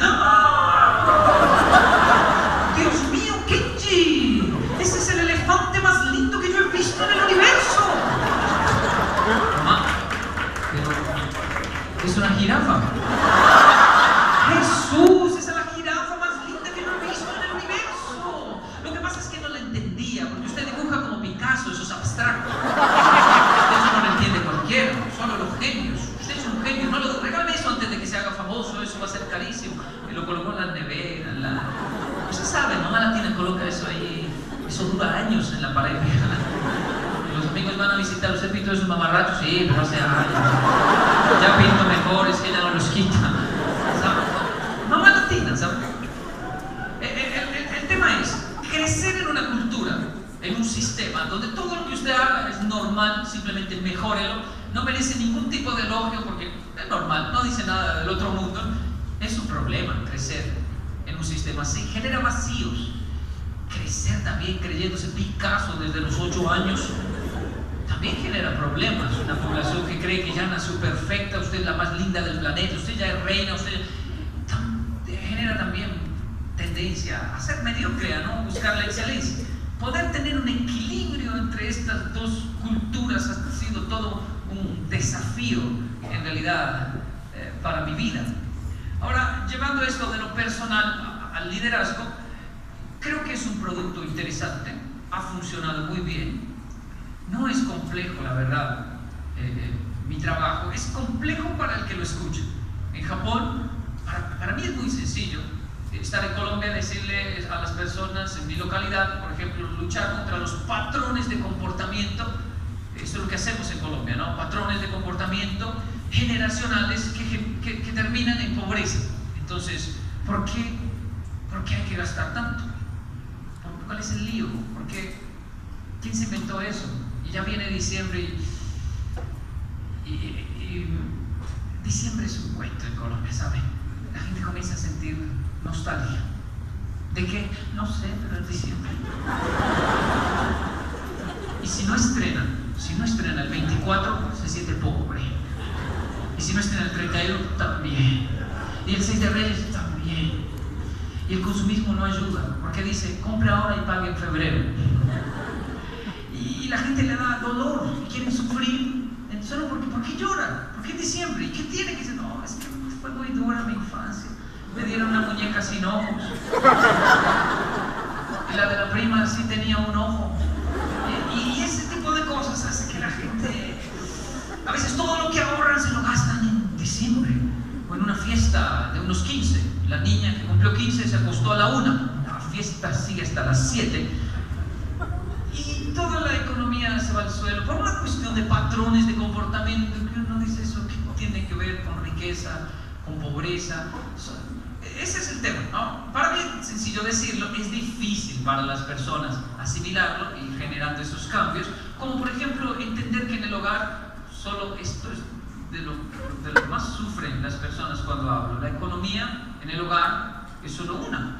¡Ah! ¡Dios mío, Kenji! ¡Ese es el elefante más lindo que yo he visto en el universo! Mamá, pero es una jirafa. ¡Jesús! ¡Esa es la jirafa más linda que yo he visto en el universo! Lo que pasa es que no la entendía, porque usted dibuja como Picasso, eso es abstracto. Eso no lo entiende cualquiera, solo los genios. Usted es un genio, no lo regálame eso antes de que se haga famoso, eso va a ser carísimo. Y lo colocó en la nevera, en la... Usted sabe, mamá latina coloca eso ahí, eso dura años en la pared. Los amigos van a visitar, ¿usted pintó esos mamarrachos? Sí, pero hace años. Ya pinto mejor, es que ella no los quita. ¿Sabe? Mamá latina, ¿sabe? El, el, el, el tema es crecer en una cultura, en un sistema donde todo lo que usted haga es normal, simplemente mejórelo. no merece ningún tipo de elogio porque es normal, no dice nada del otro mundo. Es un problema crecer en un sistema así, genera vacíos. Crecer también creyéndose Picasso desde los ocho años también genera problemas. Una población que cree que ya nació perfecta, usted es la más linda del planeta, usted ya es reina, usted genera también tendencia a ser mediocre, a no buscar la excelencia. Poder tener un equilibrio entre estas dos culturas ha sido todo un desafío en realidad eh, para mi vida. Ahora, llevando esto de lo personal al liderazgo, creo que es un producto interesante, ha funcionado muy bien. No es complejo, la verdad, eh, eh, mi trabajo es complejo para el que lo escucha. En Japón, para, para mí es muy sencillo estar en Colombia, decirle a las personas en mi localidad, por ejemplo, luchar contra los patrones de comportamiento. Esto es lo que hacemos en Colombia, ¿no? Patrones de comportamiento generacionales que, que, que terminan en pobreza. Entonces, ¿por qué, ¿por qué hay que gastar tanto? ¿Cuál es el lío? ¿Por qué? ¿Quién se inventó eso? Y ya viene diciembre y, y, y diciembre es un cuento en Colombia, ¿saben? La gente comienza a sentir nostalgia. ¿De qué? No sé, pero es diciembre. Y si no estrena, si no estrena el veinticuatro, se siente pobre. Y si no estrena el treinta y uno, también. Y el seis de Reyes, también. Y el consumismo no ayuda, porque dice, compre ahora y pague en febrero. Y la gente le da dolor y quieren sufrir. Solo porque, ¿por qué llora? ¿Por qué en diciembre? ¿Y qué tiene que decir? No, es que fue muy dura mi infancia. Me dieron una muñeca sin ojos. Y la de la prima sí tenía un ojo. Y, y ese tipo de cosas hace que la gente, a veces todo lo que ahorran se lo gastan en diciembre. O en una fiesta de unos quince. La niña que cumplió quince se acostó a la una. La fiesta sigue hasta las siete. Y toda la economía se va al suelo por una cuestión de patrones de comportamiento. Que uno dice eso que tiene que ver con riqueza, con pobreza. Ese es el tema, ¿no? Para mí es sencillo decirlo, es difícil para las personas asimilarlo y generando esos cambios. Como por ejemplo entender que en el hogar solo esto es de lo, de lo que más sufren las personas cuando hablo. La economía en el hogar es solo una.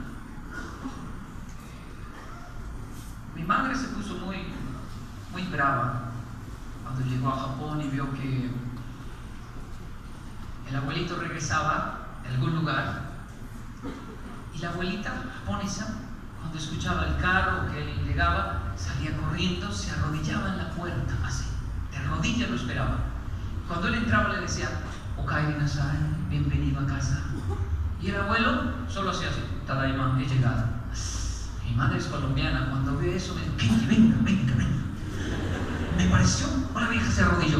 Mi madre se puso muy, muy brava cuando llegó a Japón y vio que el abuelito regresaba de algún lugar y la abuelita japonesa, cuando escuchaba el carro que él llegaba, salía corriendo, se arrodillaba en la puerta, así, de rodillas lo esperaba. Cuando él entraba le decía, Okaeri nasai, bienvenido a casa. Y el abuelo solo hacía así, Tadaima, he llegado. Mi madre es colombiana, cuando ve eso me dice, Kenji, venga, venga, venga. Me pareció, o la vieja se arrodilló.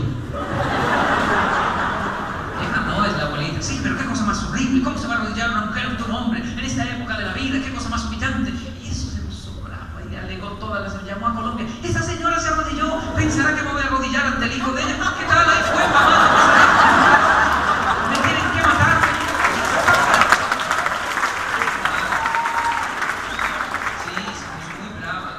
Vieja no es la abuelita, sí, pero qué cosa más horrible, ¿cómo se va a arrodillar una mujer en tu nombre en esta época de la vida? Qué cosa más humillante. Y eso se puso bravo y alegó todas las, llamó a Colombia. Esa señora se arrodilló, pensará que me voy a arrodillar ante el hijo de ella. ¿Qué tal? Ahí fue, mamá. Me tienen que matar. Sí, se puso muy brava.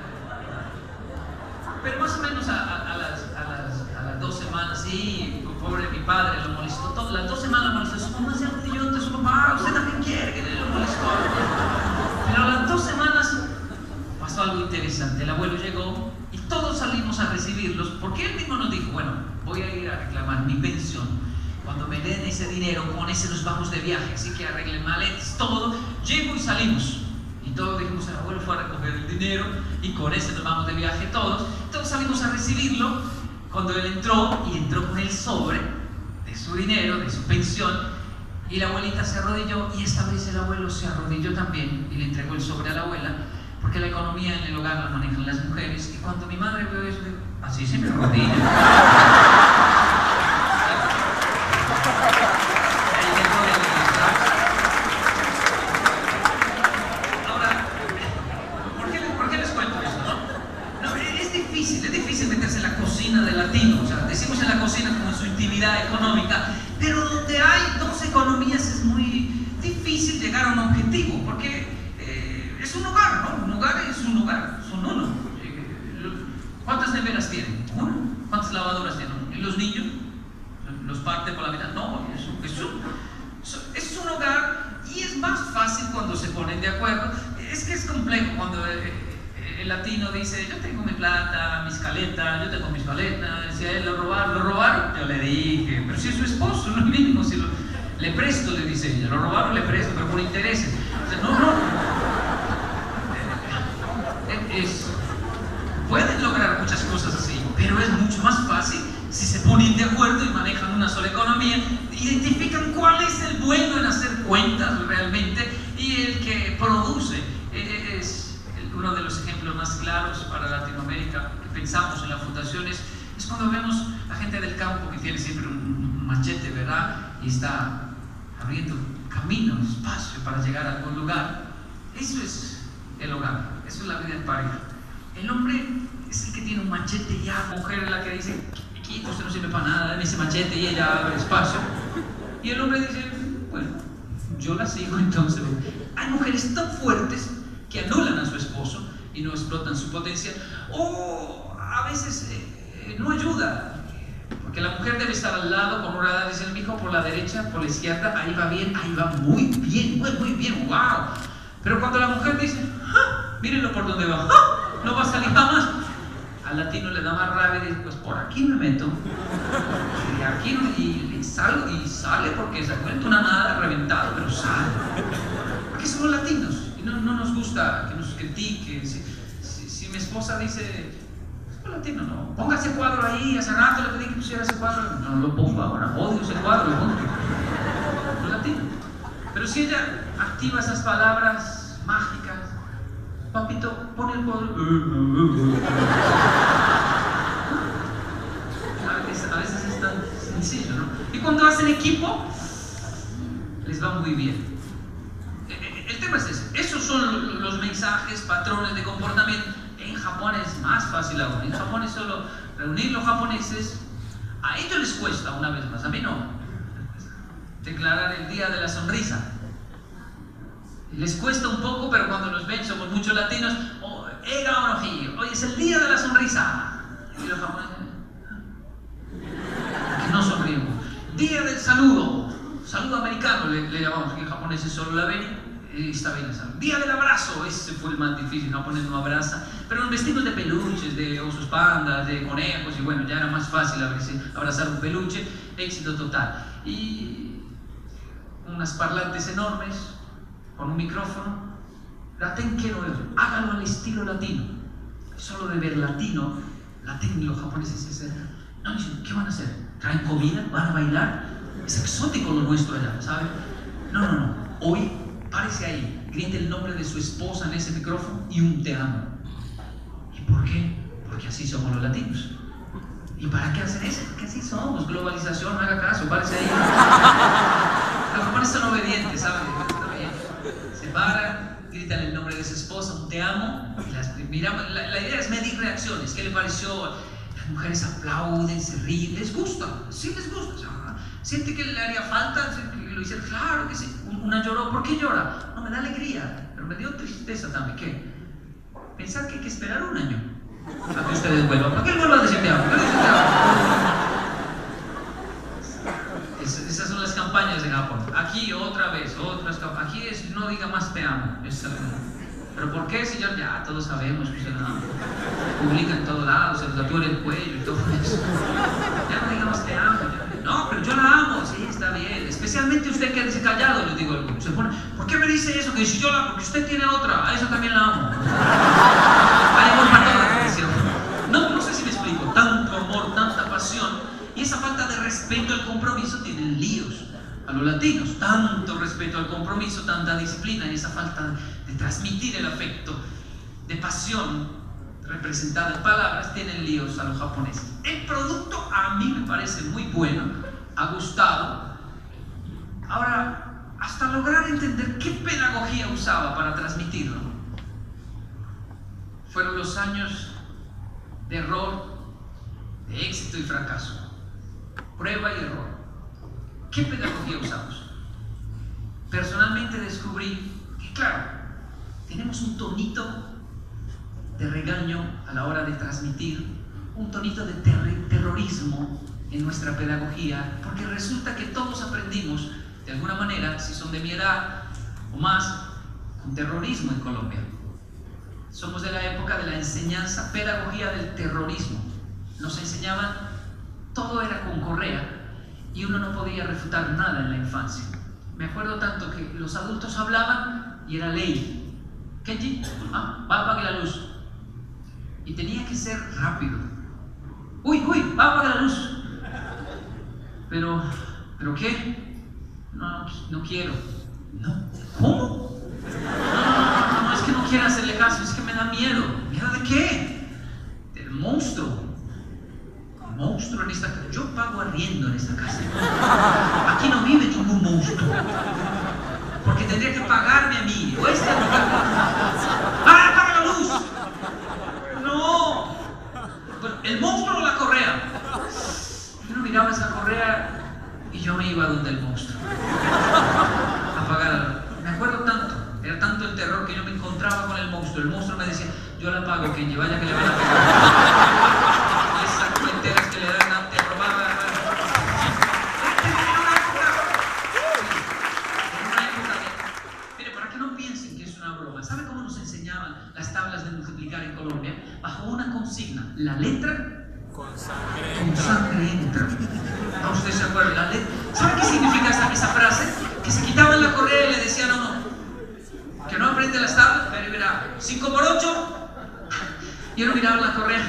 Pero más o menos a, a, a, las, a, las, a las dos semanas, sí, pobre mi padre lo molestó todo. Las dos semanas lo molestó, su mamá se arrodilló ante su papá, usted también quiere que lo molestó. Pero a las dos semanas pasó algo interesante. El abuelo llegó y todos salimos a recibirlos porque él mismo nos dijo, bueno, voy a ir a reclamar mi pensión. Cuando me den ese dinero, con ese nos vamos de viaje, así que arreglen maletas, todo. Llego y salimos. Y todos dijimos, el abuelo fue a recoger el dinero y con ese nos vamos de viaje todos. Todos salimos a recibirlo. Cuando él entró, y entró con el sobre de su dinero, de su pensión, y la abuelita se arrodilló, y esta vez el abuelo se arrodilló también y le entregó el sobre a la abuela, porque la economía en el hogar la manejan las mujeres. Y cuando mi madre vio eso, dijo, así se me arrodilla. Ahora, ¿por qué, ¿por qué les cuento esto, no? No, es difícil, es difícil meterse en la cocina del latino. O sea, decimos en la cocina como en su intimidad económica, pero donde hay dos economías es muy difícil llegar a un objetivo, porque eh, es un hogar, ¿no? Un hogar es un hogar, son uno. ¿Cuántas neveras tienen? Uno. ¿Cuántas lavadoras tienen? es más fácil cuando se ponen de acuerdo. Es que es complejo cuando el, el latino dice, yo tengo mi plata, mis caletas, yo tengo mis paletas, si a él lo robaron, lo robaron, yo le dije, pero si es su esposo, lo mismo, si lo, le presto, le dice ella, lo robaron, le presto, pero por intereses. O sea, no, no. Es, pueden lograr muchas cosas así, pero es mucho más fácil si se ponen de acuerdo y manejan una sola economía, identifican cuál es el bueno en hacer cuentas realmente y el que produce. Es uno de los ejemplos más claros para Latinoamérica que pensamos en las fundaciones, es cuando vemos a gente del campo que tiene siempre un machete, ¿verdad? Y está abriendo camino, espacio para llegar a algún lugar. Eso es el hogar, eso es la vida en pareja. El hombre es el que tiene un machete y ya, la mujer es la que dice, quito, usted no sirve para nada, dame ese machete y ella abre espacio. Y el hombre dice, bueno, yo la sigo entonces. Hay mujeres tan fuertes que anulan a su esposo y no explotan su potencia, o a veces eh, no ayuda, porque la mujer debe estar al lado con un radar, dice el mijo, por la derecha, por la izquierda, ahí va bien, ahí va muy bien, muy, muy bien, wow. Pero cuando la mujer dice, ¡ah! Mírenlo por donde va, ¡ah! No va a salir jamás. Al latino le da más rabia y dice, pues por aquí me meto, y aquí y, y salgo, y sale porque se cuenta una nada reventado, pero sale. Porque somos latinos y no, no nos gusta que nos critiquen. Si, si, si mi esposa dice, soy latino, no, ponga ese cuadro ahí, hace rato le pedí que pusiera ese cuadro, no lo pongo ahora, odio ese cuadro, lo pongo. Soy latino. Pero si ella activa esas palabras mágicas, papito, pon el cuadro. A veces, a veces es tan sencillo, ¿no? Y cuando hacen equipo, les va muy bien. El tema es ese. Esos son los mensajes, patrones de comportamiento. En Japón es más fácil aún. En Japón es solo reunir los japoneses. A ellos les cuesta, una vez más, a mí no, declarar el día de la sonrisa. Les cuesta un poco, pero cuando nos ven, somos muchos latinos. Oh, hoy es el día de la sonrisa. Y los japoneses, que no sonrimos. Día del saludo, saludo americano le, le llamamos, que en japoneses solo la ven y está bien el saludo. Día del abrazo, ese fue el más difícil, japonés no abraza, pero nos vestimos de peluches, de osos pandas, de conejos, y bueno, ya era más fácil abrazar un peluche, éxito total. Y unas parlantes enormes, con un micrófono, laten que no es, hágalo al estilo latino. Solo de ver latino, latino y los japoneses se acercan. No, dicen, ¿qué van a hacer? ¿Traen comida? ¿Van a bailar? Es exótico lo nuestro allá, ¿saben? No, no, no. Hoy, párese ahí, grite el nombre de su esposa en ese micrófono y un te amo. ¿Y por qué? Porque así somos los latinos. ¿Y para qué hacen eso? Porque así somos. Globalización, no haga caso, párese ahí. Los japoneses son obedientes, ¿saben? Está bien. Se paran, gritan el nombre de su esposa, un te amo. Y las, miramos, la, la idea es medir reacciones. ¿Qué le pareció? Las mujeres aplauden, se ríen, les gusta, sí les gusta. O sea, siente que le haría falta, que lo hicieron, claro que sí. Una lloró, ¿por qué llora? No, me da alegría, pero me dio tristeza también. ¿Qué? Pensar que hay que esperar un año a que ustedes vuelvan. ¿Por qué él vuelva a decir te amo? ¿Por qué decir te amo? Es, esas son las campañas de Japón. Aquí otra vez, otras campañas. Aquí es no diga más te amo. Es, pero ¿por qué, señor? Ya todos sabemos que se la publica en todos lados, se tatúa en el cuello y todo eso. Ya no digamos te amo. No, pero yo la amo, sí, está bien. Especialmente usted que dice callado, le digo. Se pone, ¿por qué me dice eso? Que si yo la amo, porque usted tiene otra, a eso también la amo. Hay amor para todas. No, no sé si me explico. Tanto amor, tanta pasión, y esa falta de respeto al compromiso tienen líos a los latinos. Tanto respeto al compromiso, tanta disciplina, y esa falta de transmitir el afecto, de pasión representada en palabras, tienen líos a los japoneses. El producto a mí me parece muy bueno, ha gustado. Ahora, hasta lograr entender qué pedagogía usaba para transmitirlo, fueron los años de error, de éxito y fracaso, prueba y error. ¿Qué pedagogía usamos? Personalmente descubrí que, claro, tenemos un tonito de regaño a la hora de transmitir, un tonito de ter terrorismo en nuestra pedagogía, porque resulta que todos aprendimos, de alguna manera, si son de mi edad, o más con terrorismo en Colombia. Somos de la época de la enseñanza, pedagogía del terrorismo. Nos enseñaban, todo era con correa y uno no podía refutar nada en la infancia. Me acuerdo tanto que los adultos hablaban y era ley. Kenji, ah, va a apagar la luz. Y tenía que ser rápido. Uy, uy, va a apagar la luz. Pero, ¿pero qué? No, no quiero. No, ¿cómo? No, no, no, es que no quiero hacerle caso, es que me da miedo. ¿Miedo de qué? Del monstruo. Monstruo en esta casa. Yo pago arriendo en esta casa. Aquí no vive ningún monstruo. Porque tendría que pagarme a mí. O este ¡ah, apaga la luz! ¡No! Bueno, ¿el monstruo o la correa? Yo no miraba esa correa y yo me iba donde el monstruo. Apagar la luz. Me acuerdo tanto. Era tanto el terror que yo me encontraba con el monstruo. El monstruo me decía, yo la pago, Kenji, vaya que le van a pegar. Esas cuenteras que le dan a te robar. En una época de... Mire, para que no piensen que es una broma, ¿sabe cómo nos enseñaban las tablas de multiplicar en Colombia? Bajo una consigna, la letra con sangre con sangre entra. ¿No? ¿Usted se acuerda? La letra... ¿Sabe qué significa esa, esa frase? Que se quitaban la correa y le decían a uno que no aprende las tablas, pero mira, cinco por ocho. Y uno miraba la correa.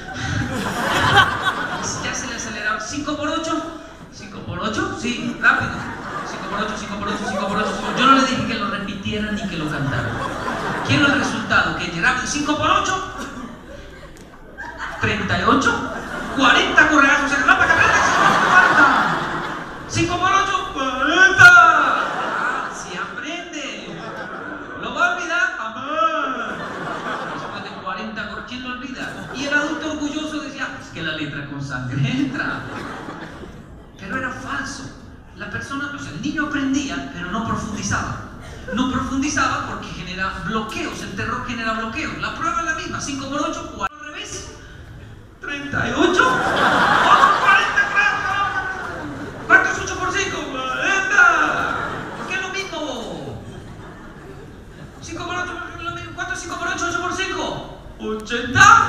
Ya se le aceleraba. cinco por ocho. cinco por ocho, sí, rápido. cinco por ocho, cinco por ocho, cinco por ocho. Yo no le dije que lo repitiera ni que lo cantara. Quiero el resultado, que rápido. cinco por ocho. treinta y ocho. cuarenta correazos en la rápida. cuarenta. cinco por ocho. cuarenta. Ah, si aprende. ¿Lo va a olvidar? Amén. Después de cuarenta, ¿por quién lo olvida? Y el adulto orgulloso decía, es que la letra con sangre entra. Pero era falso. La persona, o sea, el niño aprendía, pero no profundizaba. No profundizaba porque genera bloqueos. El terror genera bloqueos. La prueba es la misma. cinco por ocho, cuatro al revés. treinta y ocho. ¡Oh, cuarenta, ¿cuánto es ocho por cinco? cuarenta. ¿Por qué es lo mismo? cinco por ocho, ¿cuánto es cinco por ocho? ocho por cinco. ochenta.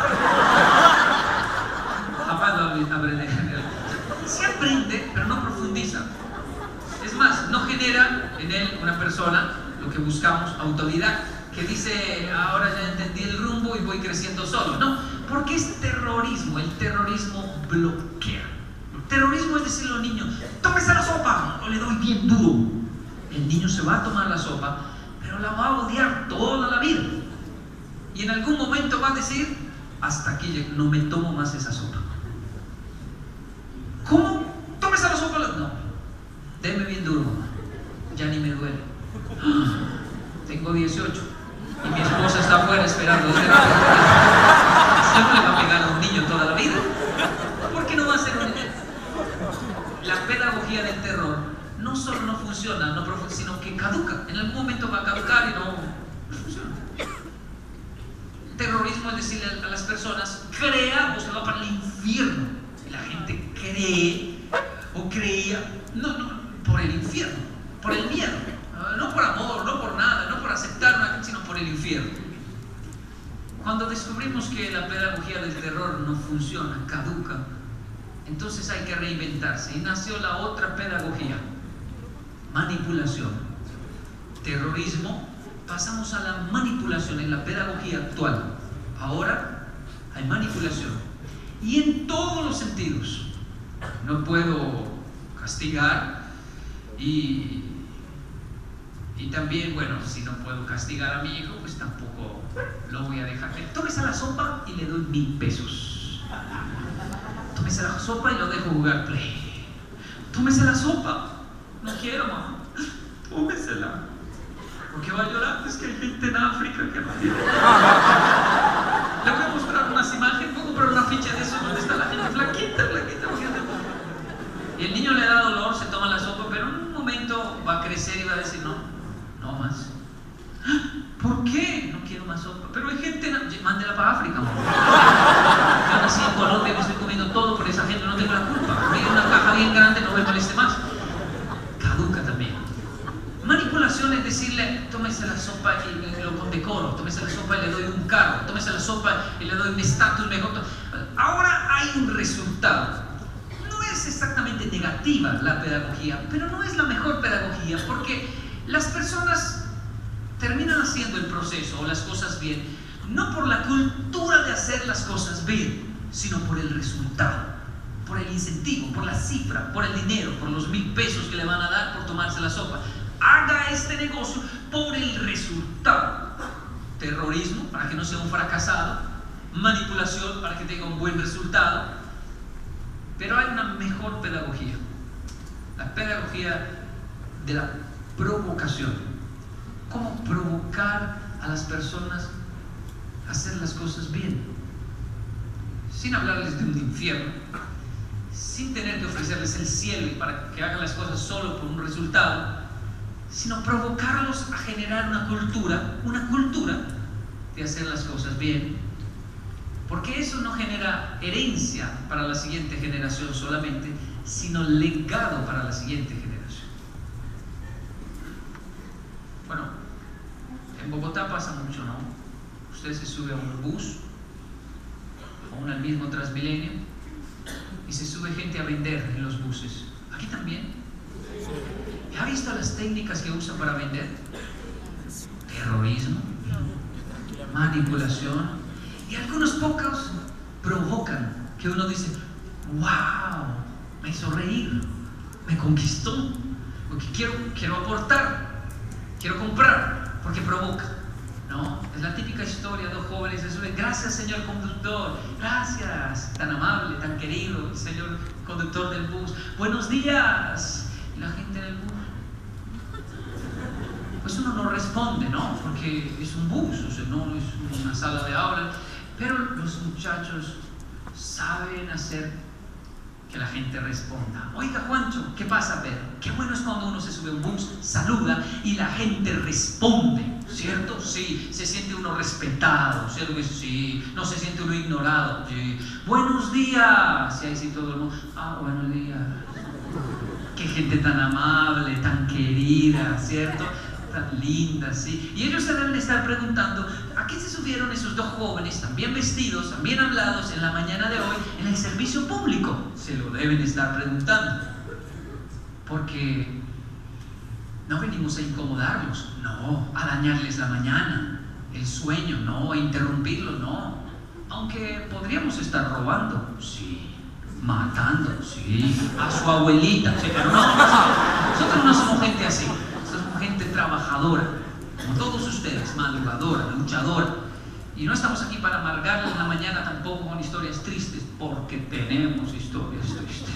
Jamás lo aprende. Se aprende, pero no profundiza. Es más, no genera en él, una persona, lo que buscamos, autodidacta, que dice, ahora ya entendí el rumbo y voy creciendo solo. No, porque es terrorismo. El terrorismo bloquea. El terrorismo es decirle a los niños, tómese la sopa, o le doy bien duro. El niño se va a tomar la sopa, pero la va a odiar toda la vida. Y en algún momento va a decir, hasta aquí llegué, no me tomo más esa sopa. ¿Cómo? ¿Tómese la sopa? No, deme bien duro, mamá. Ya ni me duele. Tengo dieciocho y mi esposa está afuera esperando. Siempre le va a pegar a un niño toda la vida. ¿Por qué no va a ser un niño? La pedagogía del terror no solo no funciona, no profundiza, sino que caduca. En algún momento va a caducar y no, no funciona. El terrorismo es decirle a las personas, crea o se va para el infierno. Y la gente cree o creía, no, no, por el infierno, por el miedo. No por amor, no por nada, no por aceptar una cosa, sino por el infierno. Cuando descubrimos que la pedagogía del terror no funciona, caduca, entonces hay que reinventarse. Y nació la otra pedagogía, manipulación. Terrorismo, pasamos a la manipulación en la pedagogía actual. Ahora hay manipulación. Y en todos los sentidos. No puedo castigar y... Y también, bueno, si no puedo castigar a mi hijo, pues tampoco lo voy a dejar. Tómese la sopa y le doy mil pesos. Tómese la sopa y lo dejo jugar play. Tómese la sopa. No quiero, mamá. Tómesela. Porque va a llorar. Es que hay gente en África que va a llorar. Le voy a mostrar unas imágenes. Voy a comprar una ficha de eso donde está la gente flaquita, flaquita, flaquita. Y el niño le da dolor, se toma la sopa, pero en un momento va a crecer y va a decir, no. No más. ¿Por qué? No quiero más sopa. Pero hay gente, mándela para África. Yo nací en Colombia, me estoy comiendo todo por esa gente, no tengo la culpa. Hay una caja bien grande, no me moleste más. Caduca también. Manipulación es decir, decirle, tómese la sopa y lo condecoro, tómese la sopa y le doy un carro, tómese la sopa y le doy un estatus mejor. Ahora hay un resultado. No es exactamente negativa la pedagogía, pero no es la mejor pedagogía, porque las personas terminan haciendo el proceso o las cosas bien, no por la cultura de hacer las cosas bien, sino por el resultado, por el incentivo, por la cifra, por el dinero, por los mil pesos que le van a dar por tomarse la sopa. Haga este negocio por el resultado. Terrorismo, para que no sea un fracasado. Manipulación, para que tenga un buen resultado. Pero hay una mejor pedagogía. La pedagogía de la provocación. Cómo provocar a las personas a hacer las cosas bien. Sin hablarles de un infierno. Sin tener que ofrecerles el cielo y para que hagan las cosas solo por un resultado, sino provocarlos a generar una cultura, una cultura de hacer las cosas bien, porque eso no genera herencia para la siguiente generación solamente, sino legado para la siguiente generación. Bueno, en Bogotá pasa mucho, ¿no? Usted se sube a un bus, aún al mismo Transmilenio, y se sube gente a vender en los buses. Aquí también. ¿Ha visto las técnicas que usan para vender? Terrorismo, manipulación, y algunos pocos provocan que uno dice, wow, me hizo reír, me conquistó, porque quiero, quiero aportar, quiero comprar, porque provoca. ¿No? Es la típica historia de dos jóvenes se suben, gracias señor conductor, gracias, tan amable, tan querido, señor conductor del bus, buenos días. Y la gente del bus, pues uno no responde, ¿no? Porque es un bus, o sea, no es una sala de aula, pero los muchachos saben hacer que la gente responda. Oiga Juancho, ¿qué pasa, Pedro? Qué bueno es cuando uno se sube a un bus, saluda y la gente responde, ¿cierto? Sí, se siente uno respetado, ¿cierto? Sí, no se siente uno ignorado. Sí. Buenos días, y ahí sí todo el mundo, ah, buenos días. Qué gente tan amable, tan querida, ¿cierto? Tan linda, ¿sí? Y ellos se deben estar preguntando, ¿a qué se subieron esos dos jóvenes tan bien vestidos, tan bien hablados en la mañana de hoy en el servicio público? Se lo deben estar preguntando. Porque no venimos a incomodarlos, no, a dañarles la mañana, el sueño, no, a interrumpirlos, no. Aunque podríamos estar robando, sí, matando, sí, a su abuelita, sí, pero no, nosotros no somos gente así. Gente trabajadora, como todos ustedes, madrugadora, luchadora, y no estamos aquí para amargarles en la mañana tampoco con historias tristes, porque tenemos historias tristes.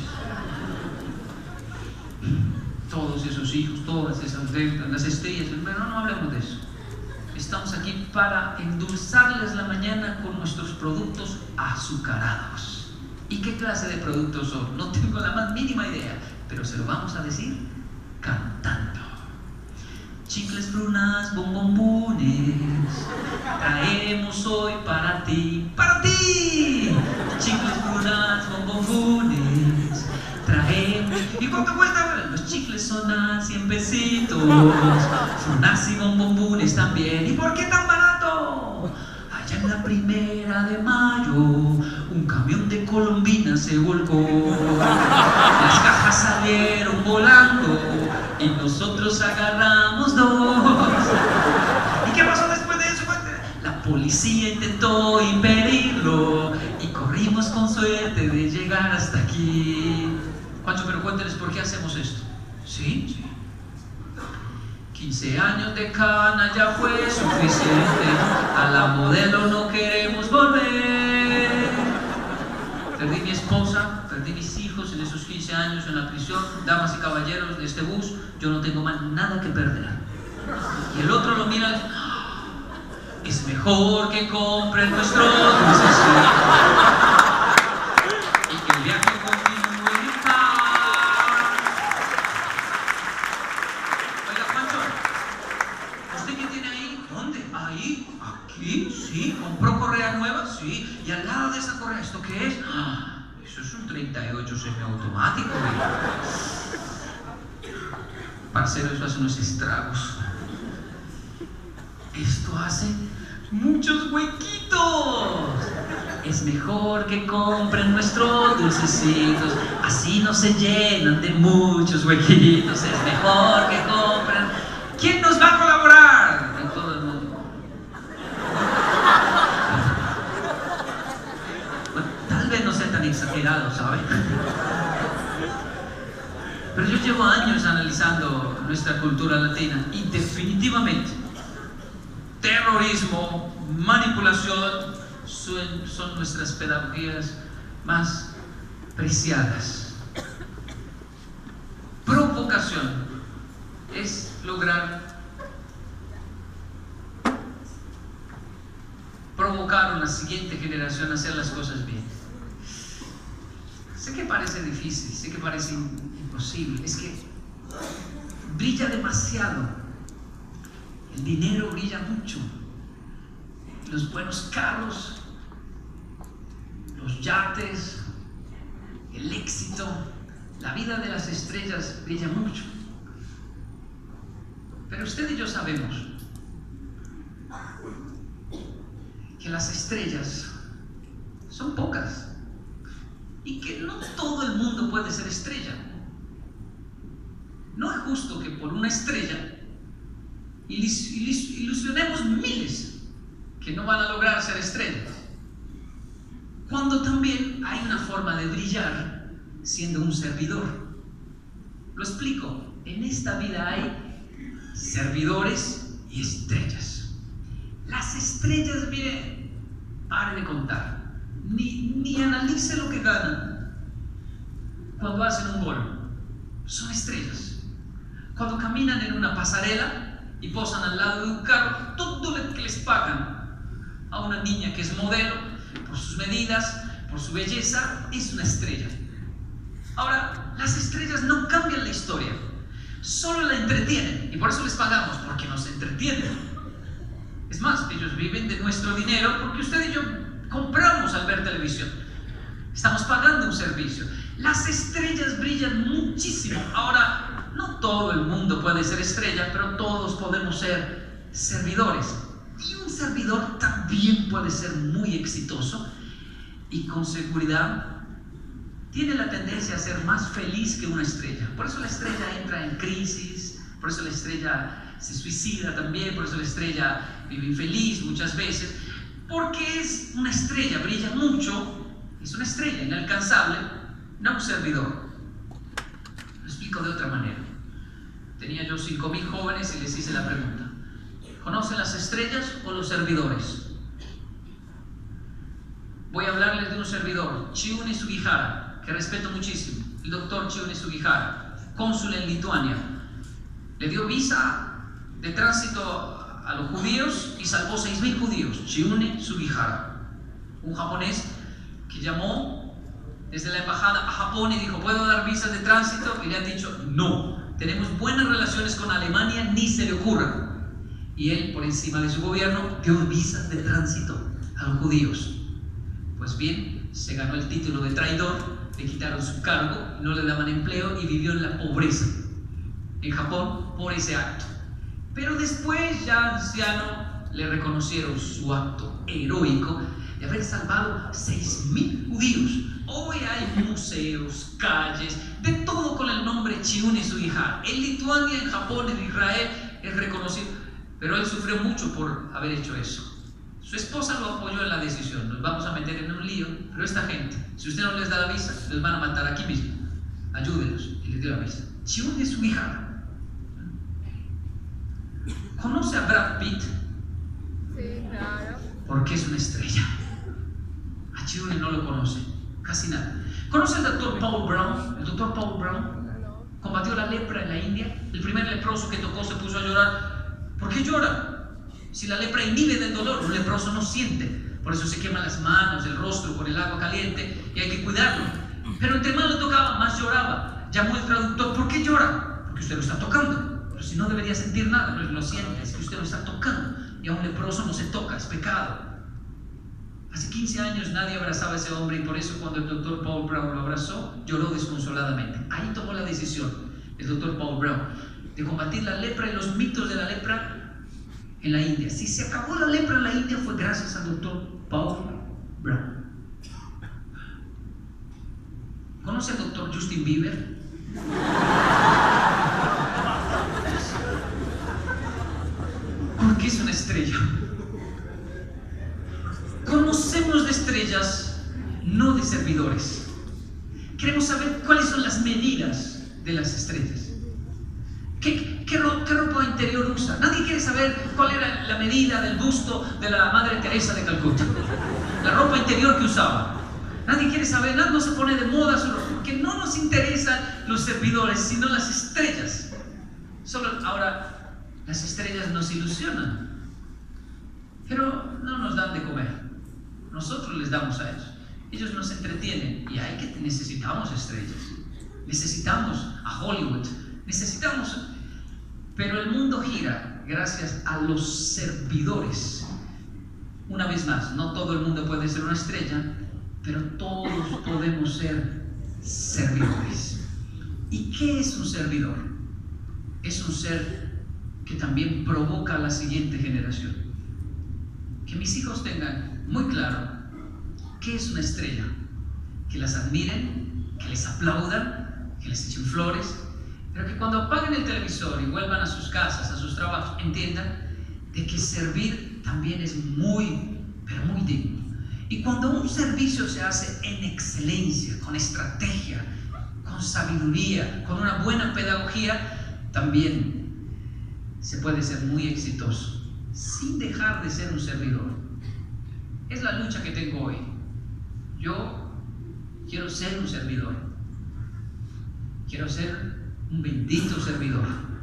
Todos esos hijos, todas esas deudas, las estrellas, pero no, no hablemos de eso. Estamos aquí para endulzarles la mañana con nuestros productos azucarados. ¿Y qué clase de productos son? No tengo la más mínima idea, pero se lo vamos a decir cantando. Chicles, frunas, bombombones, traemos hoy para ti, para ti. Chicles, frunas, bombombones, traemos. ¿Y cuánto cuesta? Los chicles son a cien pesitos, frunas y bombombones también. ¿Y por qué tan barato? Allá en la primera de mayo, un camión de Colombina se volcó. Las cajas salieron volando y nosotros agarramos dos. ¿Y qué pasó después de eso? La policía intentó impedirlo y corrimos con suerte de llegar hasta aquí. Juancho, pero cuénteles por qué hacemos esto. ¿Sí? Sí. quince años de cana ya fue suficiente. A la modelo no queremos volver. Perdí mi esposa, perdí mis hijos en esos quince años en la prisión. Damas y caballeros de este bus, yo no tengo más nada que perder. Y el otro lo mira y dice, ¡ah! Es mejor que compren nuestro dulce y que el viaje continúe en paz. Oiga, Pancho, ¿usted qué tiene ahí? ¿Dónde? ¿Ahí? ¿Aquí? Sí. ¿Compró correa nueva? Sí. Y al lado de esa correa, ¿esto qué es? ¡Ah! Eso es un treinta y ocho semiautomático. Parcero, eso hace unos estragos. esto hace muchos huequitos. Es mejor que compren nuestros dulcecitos, así no se llenan de muchos huequitos. Es mejor que compren. ¿Quién nos va a colaborar? Y todo el mundo. Bueno, tal vez no sea tan exagerado, ¿saben? Pero yo llevo años analizando nuestra cultura latina y definitivamente terrorismo, manipulación son, son nuestras pedagogías más preciadas. Provocación es lograr provocar a la siguiente generación a hacer las cosas bien. Sé que parece difícil, sé que parece imposible, es que brilla demasiado. El dinero brilla mucho. Los buenos carros, los yates, el éxito, la vida de las estrellas brilla mucho. Pero usted y yo sabemos que las estrellas son pocas y que no todo el mundo puede ser estrella. No es justo que por una estrella ilus ilus ilusionemos miles que no van a lograr ser estrellas, cuando también hay una forma de brillar siendo un servidor. Lo explico. En esta vida hay servidores y estrellas. Las estrellas, mire, pare de contar, ni, ni analice lo que ganan cuando hacen un gol. Son estrellas. Cuando caminan en una pasarela y posan al lado de un carro, todo lo que les pagan a una niña que es modelo, por sus medidas, por su belleza, es una estrella. Ahora, las estrellas no cambian la historia, solo la entretienen, y por eso les pagamos, porque nos entretienen. Es más, ellos viven de nuestro dinero porque usted y yo compramos al ver televisión. Estamos pagando un servicio. Las estrellas brillan muchísimo. Ahora, no todo el mundo puede ser estrella, pero todos podemos ser servidores. Y un servidor también puede ser muy exitoso y con seguridad tiene la tendencia a ser más feliz que una estrella. Por eso la estrella entra en crisis, por eso la estrella se suicida también, por eso la estrella vive infeliz muchas veces, porque es una estrella, brilla mucho, es una estrella inalcanzable, no un servidor. Lo explico de otra manera. Tenía yo cinco mil jóvenes y les hice la pregunta: ¿conocen las estrellas o los servidores? Voy a hablarles de un servidor, Chiune Sugihara, que respeto muchísimo, el doctor Chiune Sugihara, cónsul en Lituania. Le dio visa de tránsito a los judíos y salvó seis mil judíos. Chiune Sugihara, un japonés que llamó desde la embajada a Japón y dijo: ¿puedo dar visas de tránsito? Y le han dicho: no, tenemos buenas relaciones con Alemania, ni se le ocurra. Y él, por encima de su gobierno, dio visas de tránsito a los judíos. Pues bien, se ganó el título de traidor, le quitaron su cargo, no le daban empleo y vivió en la pobreza en Japón por ese acto. Pero después, ya anciano, le reconocieron su acto heroico de haber salvado seis mil judíos. Hoy hay museos, calles, de todo con el nombre Chiune Sugihara. En Lituania, en Japón, en Israel es reconocido, pero él sufrió mucho por haber hecho eso. Su esposa lo apoyó en la decisión: nos vamos a meter en un lío, pero esta gente, si usted no les da la visa, los van a matar aquí mismo, ayúdenos. Y les dio la visa. Chiune Sugihara. ¿Conoce a Brad Pitt? Sí, claro. Porque es una estrella. A Chiune no lo conoce, casi nada. ¿Conoce al doctor Paul Brown? El doctor Paul Brown No. combatió la lepra en la India. El primer leproso que tocó se puso a llorar. ¿Por qué llora? Si la lepra inhibe del dolor, un leproso no siente. Por eso se queman las manos, el rostro con el agua caliente y hay que cuidarlo. Pero entre más lo tocaba, más lloraba. Llamó el traductor: ¿por qué llora? Porque usted lo está tocando. Pero si no debería sentir nada, no lo siente, es que usted lo está tocando. Y a un leproso no se toca, es pecado. Hace quince años nadie abrazaba a ese hombre y por eso cuando el doctor Paul Brown lo abrazó, lloró desconsoladamente. Ahí tomó la decisión el doctor Paul Brown de combatir la lepra y los mitos de la lepra en la India. Si se acabó la lepra en la India fue gracias al doctor Paul Brown. ¿Conoce al doctor Justin Bieber? Porque es una estrella. Conocemos de estrellas, no de servidores. Queremos saber cuáles son las medidas de las estrellas. ¿Qué, qué, ro ¿Qué ropa interior usa? Nadie quiere saber cuál era la medida del busto de la Madre Teresa de Calcuta. La ropa interior que usaba. Nadie quiere saber, nada, no se pone de moda su ropa, porque no nos interesan los servidores, sino las estrellas. Solo ahora, las estrellas nos ilusionan, pero no nos dan de comer. Nosotros les damos a ellos. Ellos nos entretienen y hay que necesitamos estrellas. Necesitamos a Hollywood. Necesitamos, pero el mundo gira gracias a los servidores. Una vez más, no todo el mundo puede ser una estrella, pero todos podemos ser servidores. ¿Y qué es un servidor? Es un ser que también provoca a la siguiente generación. Que mis hijos tengan muy claro qué es una estrella. Que las admiren, que les aplaudan, que les echen flores, pero que cuando apaguen el televisor y vuelvan a sus casas, a sus trabajos, entiendan de que servir también es muy, pero muy digno. Y cuando un servicio se hace en excelencia, con estrategia, con sabiduría, con una buena pedagogía, también se puede ser muy exitoso, sin dejar de ser un servidor. Es la lucha que tengo hoy. Yo quiero ser un servidor. Quiero ser un bendito servidor.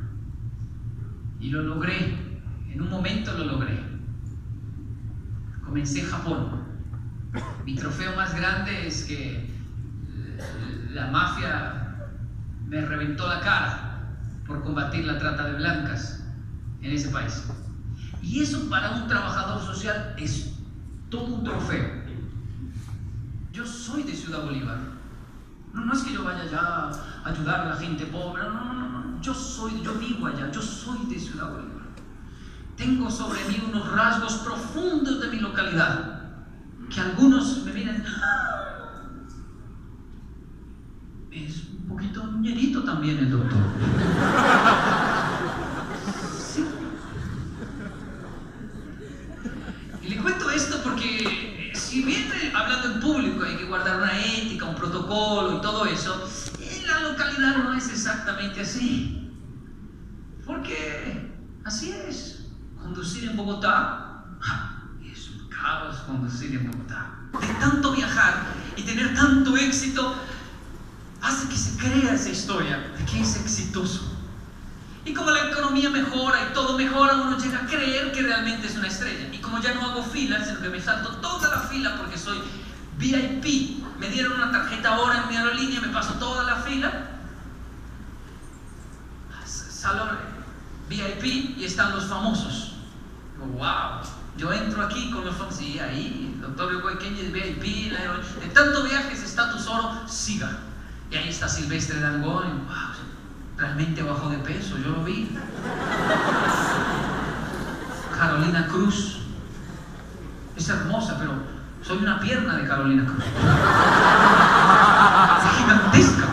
Y lo logré. En un momento lo logré. Comencé en Japón. Mi trofeo más grande es que la mafia me reventó la cara por combatir la trata de blancas en ese país. Y eso para un trabajador social es todo un trofeo. Yo soy de Ciudad Bolívar. No, no es que yo vaya allá a ayudar a la gente pobre. No, no, no, no. Yo soy, yo vivo allá. Yo soy de Ciudad Bolívar. Tengo sobre mí unos rasgos profundos de mi localidad. Que algunos me miran, ¡ah! Es un poquito ñerito también el doctor. Sí. Y le cuento esto porque si bien hablando en público hay que guardar una ética, un protocolo y todo eso, en la localidad no es exactamente así. Porque así es. Conducir en Bogotá, es un caos conducir en Bogotá. De tanto viajar y tener tanto éxito, hace que se crea esa historia de que es exitoso. Y como la economía mejora y todo mejora, uno llega a creer que realmente es una estrella. Y como ya no hago filas, sino que me salto toda la fila porque soy V I P, me dieron una tarjeta ahora en mi aerolínea, me paso toda la fila, salón V I P y están los famosos. Digo, wow, yo entro aquí con los famosos, y ahí, el doctor Yokoy Kenji es V I P, de tanto viajes, estatus oro, siga. Y ahí está Silvestre Dangond, y wow, realmente bajó de peso, yo lo vi. Carolina Cruz, es hermosa, pero soy una pierna de Carolina Cruz. Es gigantesca.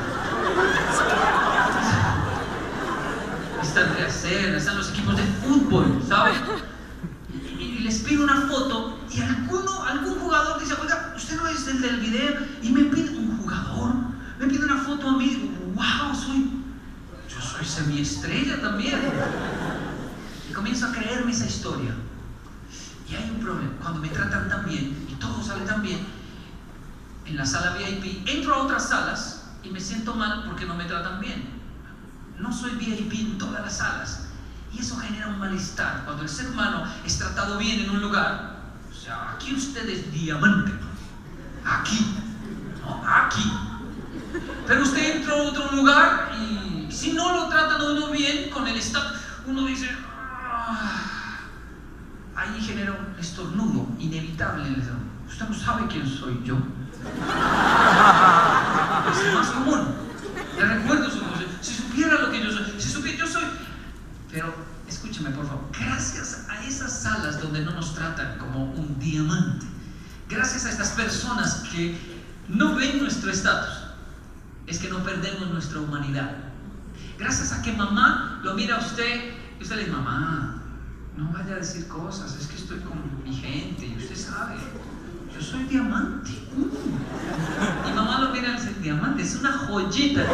Está Andrea Serna, están los equipos de fútbol, ¿sabes? Y, y les pido una foto y alguno, algún jugador dice, oiga, usted no es el del video, y me pide un jugador, me pide una foto a mí, y digo, wow, soy, yo soy semiestrella también. Y comienzo a creerme esa historia. Y hay un problema, cuando me tratan tan bien y todo sale tan bien, en la sala V I P, entro a otras salas y me siento mal porque no me tratan bien. No soy V I P en todas las salas. Y eso genera un malestar. Cuando el ser humano es tratado bien en un lugar, o sea, aquí usted es diamante. Aquí. No, aquí. Pero usted entra a otro lugar y si no lo tratan a uno bien, con el staff, uno dice, ah, ahí genera un estornudo inevitable. Usted no sabe quién soy yo. Es el más común. Le recuerdo su voz. Si supiera lo que yo soy, si supiera, yo soy. Pero escúcheme, por favor, gracias a esa donde no nos tratan como un diamante. Gracias a estas personas que no ven nuestro estatus, es que no perdemos nuestra humanidad. Gracias a que mamá lo mira a usted y usted le dice, mamá, no vaya a decir cosas, es que estoy con mi gente y usted sabe, yo soy diamante. Mm. Y mamá lo mira y dice, diamante, es una joyita.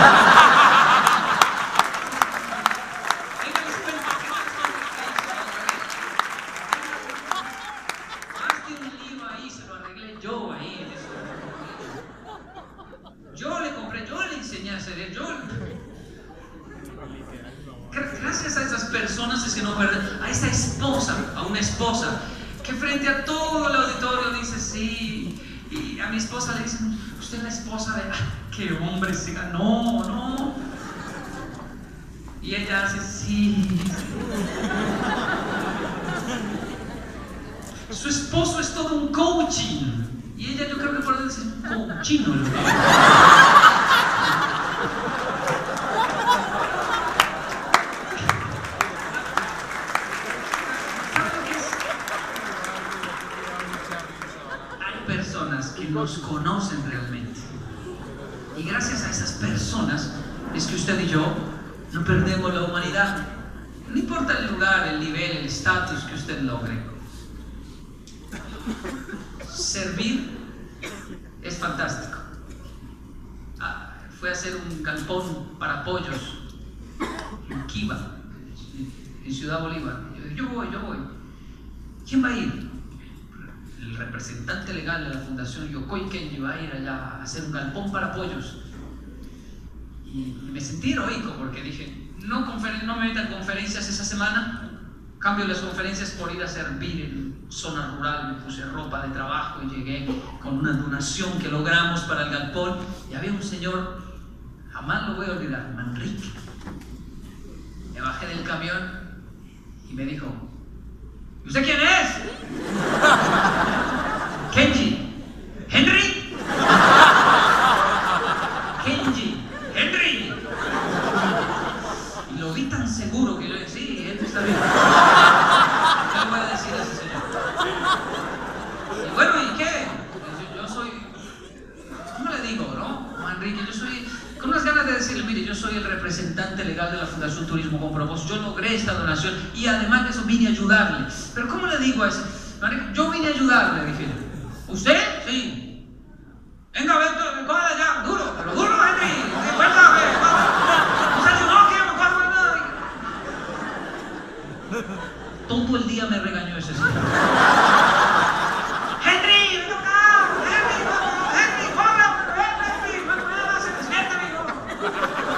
Gracias a esas personas es que no perden, a esa esposa, a una esposa que frente a todo el auditorio dice sí, y a mi esposa le dicen, usted es la esposa de, ah, qué hombre se ganó, no, y ella hace sí. Su esposo es todo un coaching y ella, yo creo que por eso es un coachino. Que nos conocen realmente, y gracias a esas personas es que usted y yo no perdemos la humanidad. No importa el lugar, el nivel, el estatus que usted logre, servir es fantástico. Ah, fue a hacer un galpón para pollos en Quiba, en Ciudad Bolívar. Yo voy, yo voy. ¿Quién va a ir? El representante legal de la Fundación Yokoi Kenji va a ir allá a hacer un galpón para pollos. Y me sentí heroico porque dije, no, no me metan conferencias esa semana, cambio las conferencias por ir a servir en zona rural. Me puse ropa de trabajo y llegué con una donación que logramos para el galpón, y había un señor, jamás lo voy a olvidar, Manrique. Me bajé del camión y me dijo, ¿y usted quién es? Kenji. ¿Henry? Kenji. ¿Henry? Y lo vi tan seguro que yo dije, sí, este está bien. ¿Qué le voy a decir a ese señor? Y bueno, ¿y qué? Yo, yo soy, ¿cómo le digo, no? Manrique, yo soy, con unas ganas de decirle, mire, yo soy el representante legal de la Fundación Turismo con Propósito, yo logré esta donación y además de eso vine a ayudarle. Pero ¿cómo le digo a ese? Manrique, yo vine a ayudarle, dije. ¿Usted? Sí. Venga, ven, coja allá, duro, pero duro, Henry. Venga, ven, muchacho, no, que me coja nada. Todo el día me regañó ese señor. Henry, ven acá, Henry, Henry, corra, ven, Henry, ven, ven, se despierta, amigo.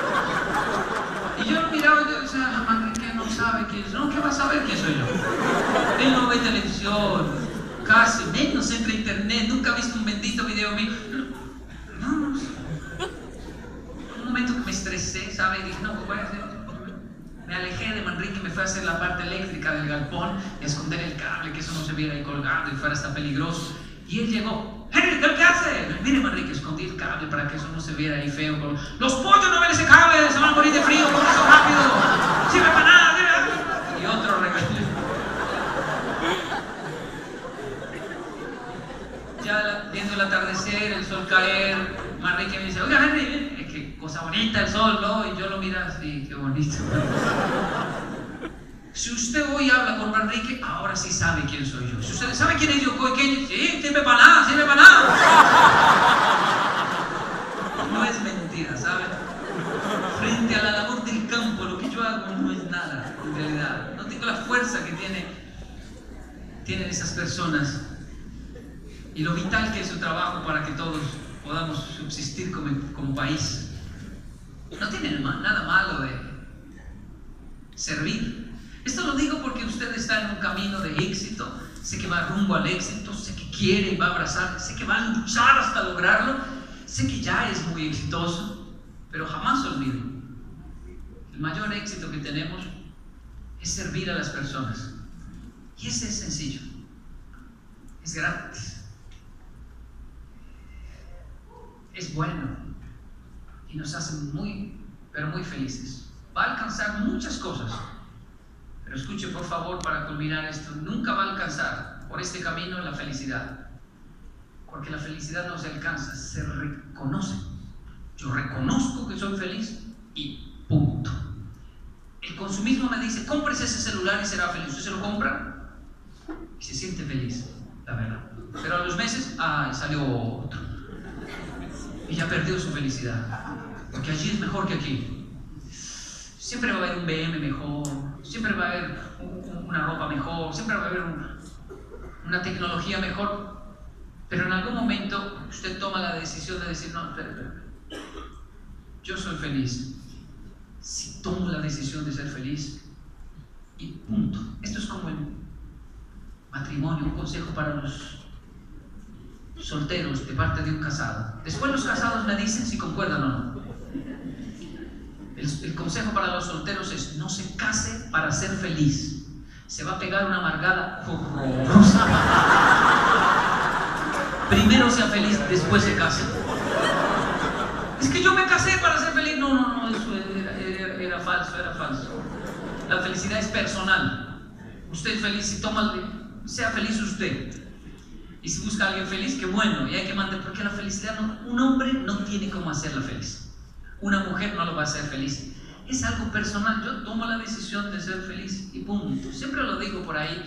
Y yo lo miraba y yo decía, Manrique no sabe quién es. No, ¿qué va a saber quién soy yo? Él no ve televisión. Casi menos entra a internet, nunca ha visto un bendito video mío. No, no, no. Un momento que me estresé, ¿sabe? Y dije, no, pues voy a hacer. Me alejé de Manrique, me fui a hacer la parte eléctrica del galpón, esconder el cable, que eso no se viera ahí colgado y fuera hasta peligroso. Y él llegó, Henry, ¿qué hace? Mire, Manrique, escondí el cable para que eso no se viera ahí feo. Los pollos no ven ese cable, se van a morir de frío, con eso rápido. Sirve para nada, sirve. Y otro regaño. Ya viendo el atardecer, el sol caer, Manrique me dice, oiga, Henry, es que cosa bonita el sol, ¿no? Y yo lo miro así, qué bonito. Si usted hoy habla con Manrique, ahora sí sabe quién soy yo. Si usted sabe quién es Yokoi Kenji, sí, sirve para nada, sirve para nada. No es mentira, ¿sabe? Frente a la labor del campo, lo que yo hago no es nada, en realidad. No tengo la fuerza que tiene, tienen esas personas. Y lo vital que es su trabajo para que todos podamos subsistir como, como país. No tiene nada malo de servir. Esto lo digo porque usted está en un camino de éxito, sé que va rumbo al éxito, sé que quiere y va a abrazar, sé que va a luchar hasta lograrlo, sé que ya es muy exitoso, pero jamás olvide, el mayor éxito que tenemos es servir a las personas. Y ese es sencillo, es gratis. Es bueno y nos hace muy, pero muy felices. Va a alcanzar muchas cosas, Pero escuche por favor, para culminar esto, nunca va a alcanzar por este camino la felicidad, porque la felicidad no se alcanza, se reconoce. Yo reconozco que soy feliz y punto. El consumismo me dice, cómprese ese celular y será feliz. ¿Usted se lo compra? Y se siente feliz, la verdad. Pero a los meses, ¡ay! Salió otro. Y ya perdió su felicidad. Porque allí es mejor que aquí. Siempre va a haber un B M mejor, siempre va a haber una ropa mejor, siempre va a haber un, una tecnología mejor. Pero en algún momento usted toma la decisión de decir, no, espera, espera. Yo soy feliz si tomo la decisión de ser feliz y punto. Esto es como el matrimonio, un consejo para los solteros de parte de un casado. Después los casados me dicen si concuerdan o no. El, el consejo para los solteros es: no se case para ser feliz. Se va a pegar una amargada horrorosa. Primero sea feliz, después se case. Es que yo me casé para ser feliz. No, no, no, eso era, era, era falso, era falso. La felicidad es personal. Usted es feliz si toma, sea feliz usted. Y si busca a alguien feliz, qué bueno, y hay que mantener, porque la felicidad, no, un hombre no tiene cómo hacerla feliz. Una mujer no lo va a hacer feliz. Es algo personal. Yo tomo la decisión de ser feliz y punto. Siempre lo digo por ahí.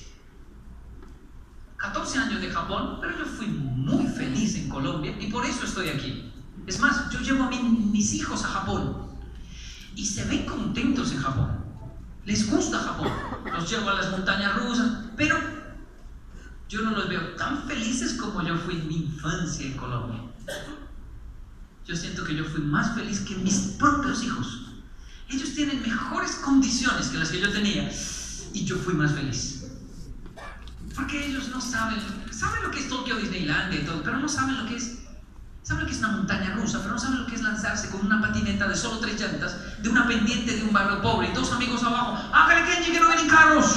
catorce años de Japón, pero yo fui muy feliz en Colombia y por eso estoy aquí. Es más, yo llevo a mi, mis hijos a Japón y se ven contentos en Japón. Les gusta Japón. Los llevo a las montañas rusas, pero yo no los veo tan felices como yo fui en mi infancia en Colombia. Yo siento que yo fui más feliz que mis propios hijos. Ellos tienen mejores condiciones que las que yo tenía y yo fui más feliz. Porque ellos no saben, saben lo que es Tokio, Disneylandia y todo, pero no saben lo que es, saben lo que es una montaña rusa, pero no saben lo que es lanzarse con una patineta de solo tres llantas, de una pendiente de un barrio pobre y dos amigos abajo. ¡Hágale, Kenji, que no vienen carros!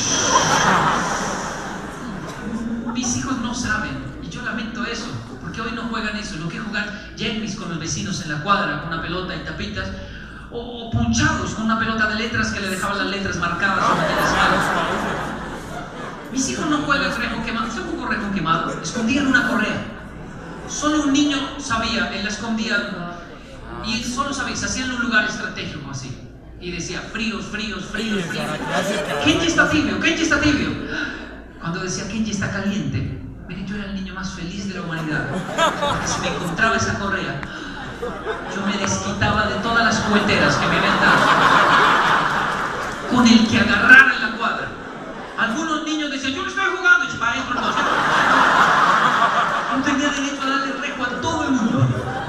Mis hijos no saben, y yo lamento eso, porque hoy no juegan eso. Lo que jugar jermis con los vecinos en la cuadra, con una pelota y tapitas, o, o punchados con una pelota de letras que le dejaban las letras marcadas sobre el escalo. Mis hijos no juegan rejo quemado. ¿Usted jugó rejo quemado? Escondían una correa. Solo un niño sabía, él la escondía y él solo sabía, se hacía en un lugar estratégico así. Y decía, fríos, fríos, fríos, fríos. Kenji está tibio, Kenji está tibio. Cuando decía Kenji está caliente, mire, yo era el niño más feliz de la humanidad. Porque si me encontraba esa correa, yo me desquitaba de todas las jugueteras que me habían dado. Con el que agarrara en la cuadra. Algunos niños decían, yo no estoy jugando, y yo, maestro, no, no tenía derecho a darle rejo a todo el mundo.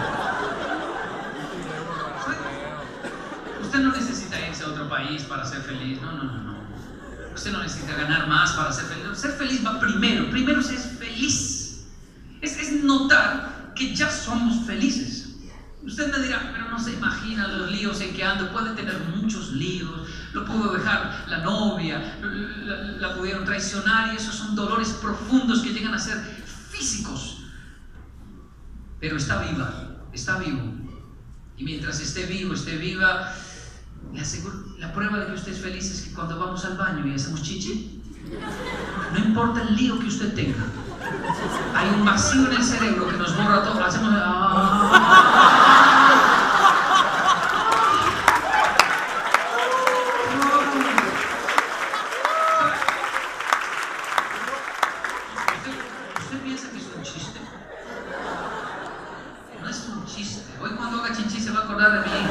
Usted no necesita irse a otro país para ser feliz, no, no, no, no. Usted no necesita ganar más para ser feliz. Ser feliz va primero, primero se es feliz. Es, es notar que ya somos felices. Usted me dirá, pero no se imagina los líos en que ando. Puede tener muchos líos, lo pudo dejar la novia, la, la pudieron traicionar y esos son dolores profundos que llegan a ser físicos. Pero está viva, está vivo. Y mientras esté vivo, esté viva, le aseguro, la prueba de que usted es feliz es que cuando vamos al baño y hacemos chichi, no importa el lío que usted tenga, hay un vacío en el cerebro que nos borra todo. Hacemos... ¿Usted piensa que es un chiste? No es un chiste. Hoy cuando haga chinchi se va a acordar de mí.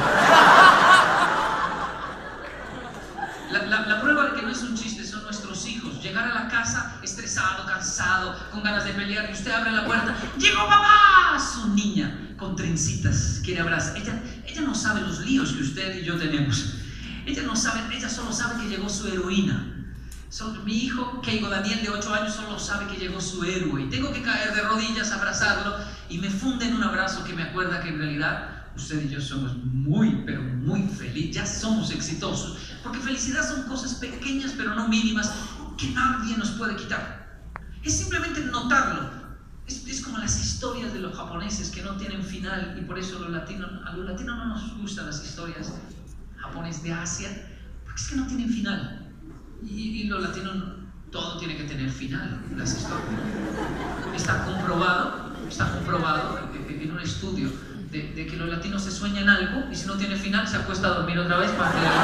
La, la, la prueba de que no es un chiste son nuestros hijos. Llegar a la casa estresado, cansado, con ganas de pelear, y usted abre la puerta, ¡llegó mamá! Su niña con trencitas quiere abrazar. Ella, ella no sabe los líos que usted y yo tenemos. Ella no sabe, ella solo sabe que llegó su heroína. Solo, mi hijo, Keigo Daniel, de ocho años, solo sabe que llegó su héroe. Y tengo que caer de rodillas, abrazarlo, y me funde en un abrazo que me acuerda que en realidad usted y yo somos muy, pero muy felices. Ya somos exitosos. Porque felicidad son cosas pequeñas, pero no mínimas, que nadie nos puede quitar. Es simplemente notarlo. Es, es como las historias de los japoneses que no tienen final, y por eso los latinos, a los latinos no nos gustan las historias japonesas de Asia, porque es que no tienen final. Y, y los latinos, todo tiene que tener final, las historias. Está comprobado, está comprobado en un estudio de, de que los latinos se sueñan algo y si no tiene final se acuesta a dormir otra vez para que...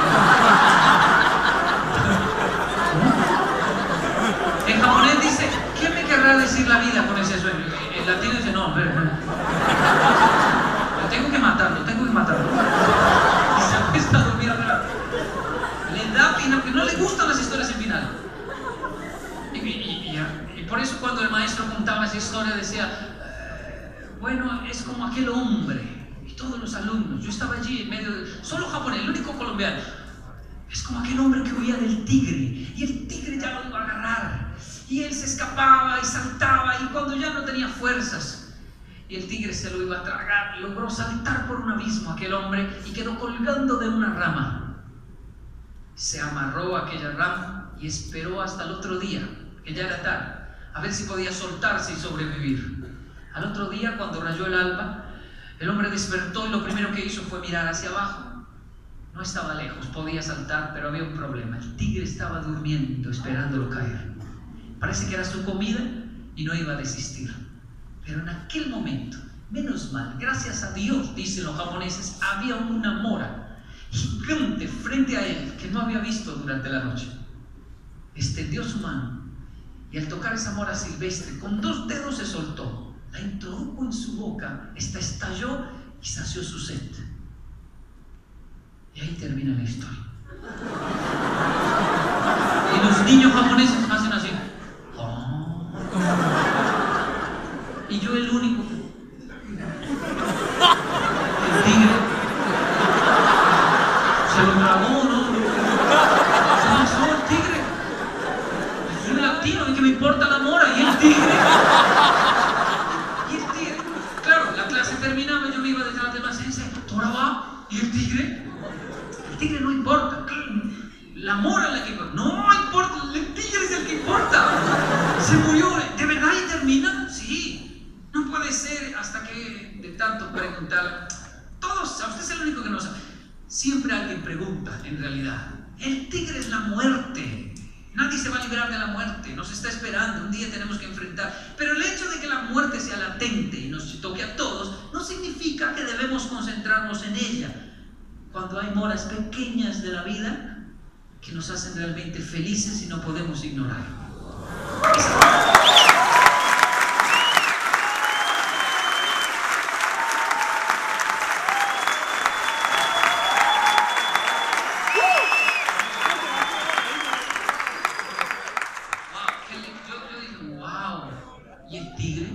En japonés dice, ¿qué me querrá decir la vida con ese sueño? El latino dice, no, pero, pero, pero tengo que matarlo, tengo que matarlo. Y se acuesta a dormir otra vez. Le da pena, que no le gustan las historias sin final. Y, y, y, y por eso cuando el maestro contaba esa historia decía, eh, bueno, es como aquel hombre y todos los alumnos. Yo estaba allí en medio de... Solo japonés, el único colombiano. Es como aquel hombre que huía del tigre y el tigre ya lo iba a agarrar. Y él se escapaba y saltaba y cuando ya no tenía fuerzas y el tigre se lo iba a tragar, logró saltar por un abismo aquel hombre y quedó colgando de una rama. Se amarró a aquella rama y esperó hasta el otro día, que ya era tarde, a ver si podía soltarse y sobrevivir. Al otro día, cuando rayó el alba, el hombre despertó y lo primero que hizo fue mirar hacia abajo. No estaba lejos, podía saltar, pero había un problema. El tigre estaba durmiendo, esperándolo caer. Parece que era su comida y no iba a desistir. Pero en aquel momento, menos mal, gracias a Dios, dicen los japoneses, había una mora gigante frente a él que no había visto durante la noche. Extendió su mano y al tocar esa mora silvestre, con dos dedos se soltó, la introdujo en su boca, esta estalló y sació su sed. Y ahí termina la historia. Y los niños japoneses hacen así. Oh. Y yo el único. El tigre. Se lo tragó, ¿no? Se lanzó el tigre. Soy un latino, ¿y qué me importa la mora? Y el tigre. Y el tigre. Claro, la clase terminaba y yo me iba detrás de la sensei. ¿Tora va? ¿Y el tigre? El tigre no importa, la mora es la que importa. No importa, el tigre es el que importa. Se murió, ¿de verdad y termina? Sí. No puede ser hasta que de tanto preguntar. Todos, usted es el único que no sabe. Siempre alguien pregunta, en realidad. El tigre es la muerte. Nadie se va a librar de la muerte, nos está esperando, un día tenemos que enfrentar. Pero el hecho de que la muerte sea latente y nos toque a todos, no significa que debemos concentrarnos en ella. Cuando hay moras pequeñas de la vida que nos hacen realmente felices y no podemos ignorar. Yo, yo dije, wow, ¿y el tigre?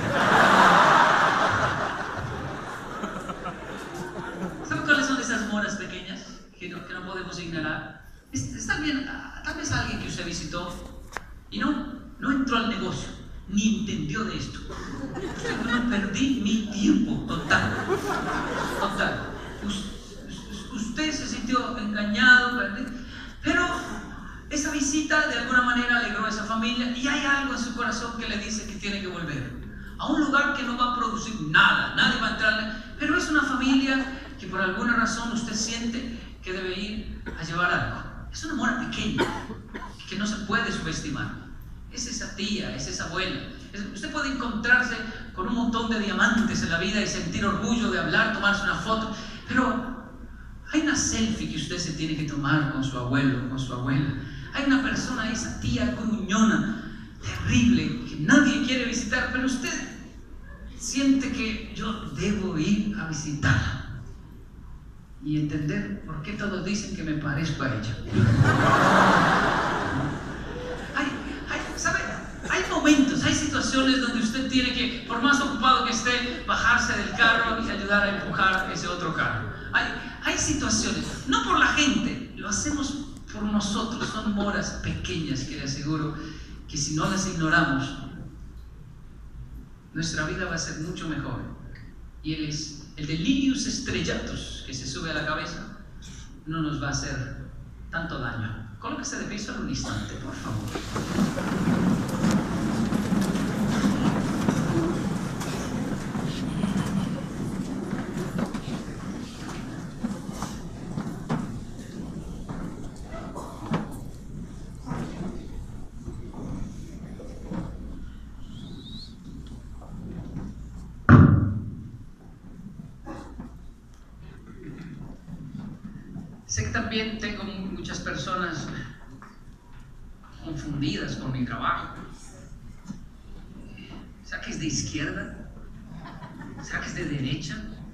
¿Saben cuáles son esas moras pequeñas que no, que no podemos ignorar? Es, es también, tal vez alguien que usted visitó y no, no entró al negocio, ni entendió de esto. Usted, no perdí mi tiempo, total. Total. Us, usted se sintió engañado, pero esa visita de alguna manera alegró a esa familia y hay algo en su corazón que le dice que tiene que volver a un lugar que no va a producir nada, nadie va a entrar, pero es una familia que por alguna razón usted siente que debe ir a llevar algo. Es una mora pequeña que no se puede subestimar. Es esa tía, es esa abuela. Es, usted puede encontrarse con un montón de diamantes en la vida y sentir orgullo de hablar, tomarse una foto, pero hay una selfie que usted se tiene que tomar con su abuelo, con su abuela. Hay una persona, esa tía gruñona, terrible, que nadie quiere visitar, pero usted siente que yo debo ir a visitarla y entender por qué todos dicen que me parezco a ella. Hay, hay, ¿sabe? Hay momentos, hay situaciones donde usted tiene que, por más ocupado que esté, bajarse del carro y ayudar a empujar ese otro carro. Hay, hay situaciones, no por la gente, lo hacemos por nosotros. Son moras pequeñas que le aseguro que si no las ignoramos, nuestra vida va a ser mucho mejor. Y él es el de Lilius estrellatus que se sube a la cabeza, no nos va a hacer tanto daño. Colóquese de pie solo un instante, por favor. Sé que también tengo muchas personas confundidas con mi trabajo. ¿Será que es de izquierda? ¿Será que es de derecha?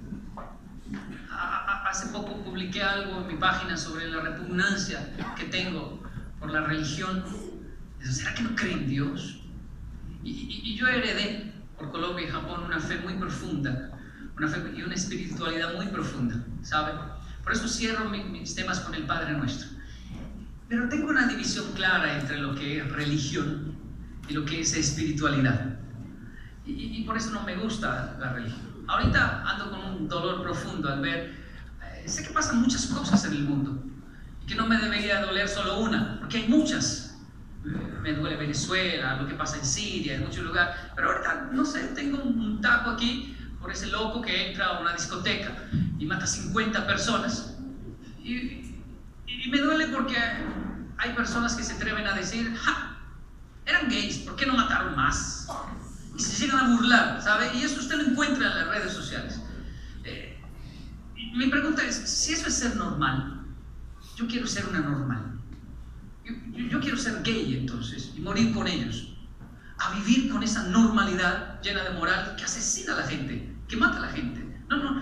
Hace poco publiqué algo en mi página sobre la repugnancia que tengo por la religión. ¿Será que no creen en Dios? Y, y, y yo heredé por Colombia y Japón una fe muy profunda, una fe y una espiritualidad muy profunda, ¿sabe? Por eso cierro mi, mis temas con el Padre Nuestro. Pero tengo una división clara entre lo que es religión y lo que es espiritualidad. Y, y por eso no me gusta la religión. Ahorita ando con un dolor profundo al ver, eh, sé que pasan muchas cosas en el mundo y que no me debería doler solo una, porque hay muchas. Me duele Venezuela, lo que pasa en Siria, en muchos lugares, pero ahorita, no sé, tengo un taco aquí por ese loco que entra a una discoteca y mata cincuenta personas y, y me duele porque hay personas que se atreven a decir, ¡ja! Eran gays, ¿por qué no mataron más? Y se llegan a burlar, ¿sabe? Y eso usted lo encuentra en las redes sociales. Eh, mi pregunta es, si eso es ser normal, yo quiero ser una normal. Yo, yo, yo quiero ser gay entonces y morir con ellos. A vivir con esa normalidad llena de moral que asesina a la gente, que mata a la gente. No, no,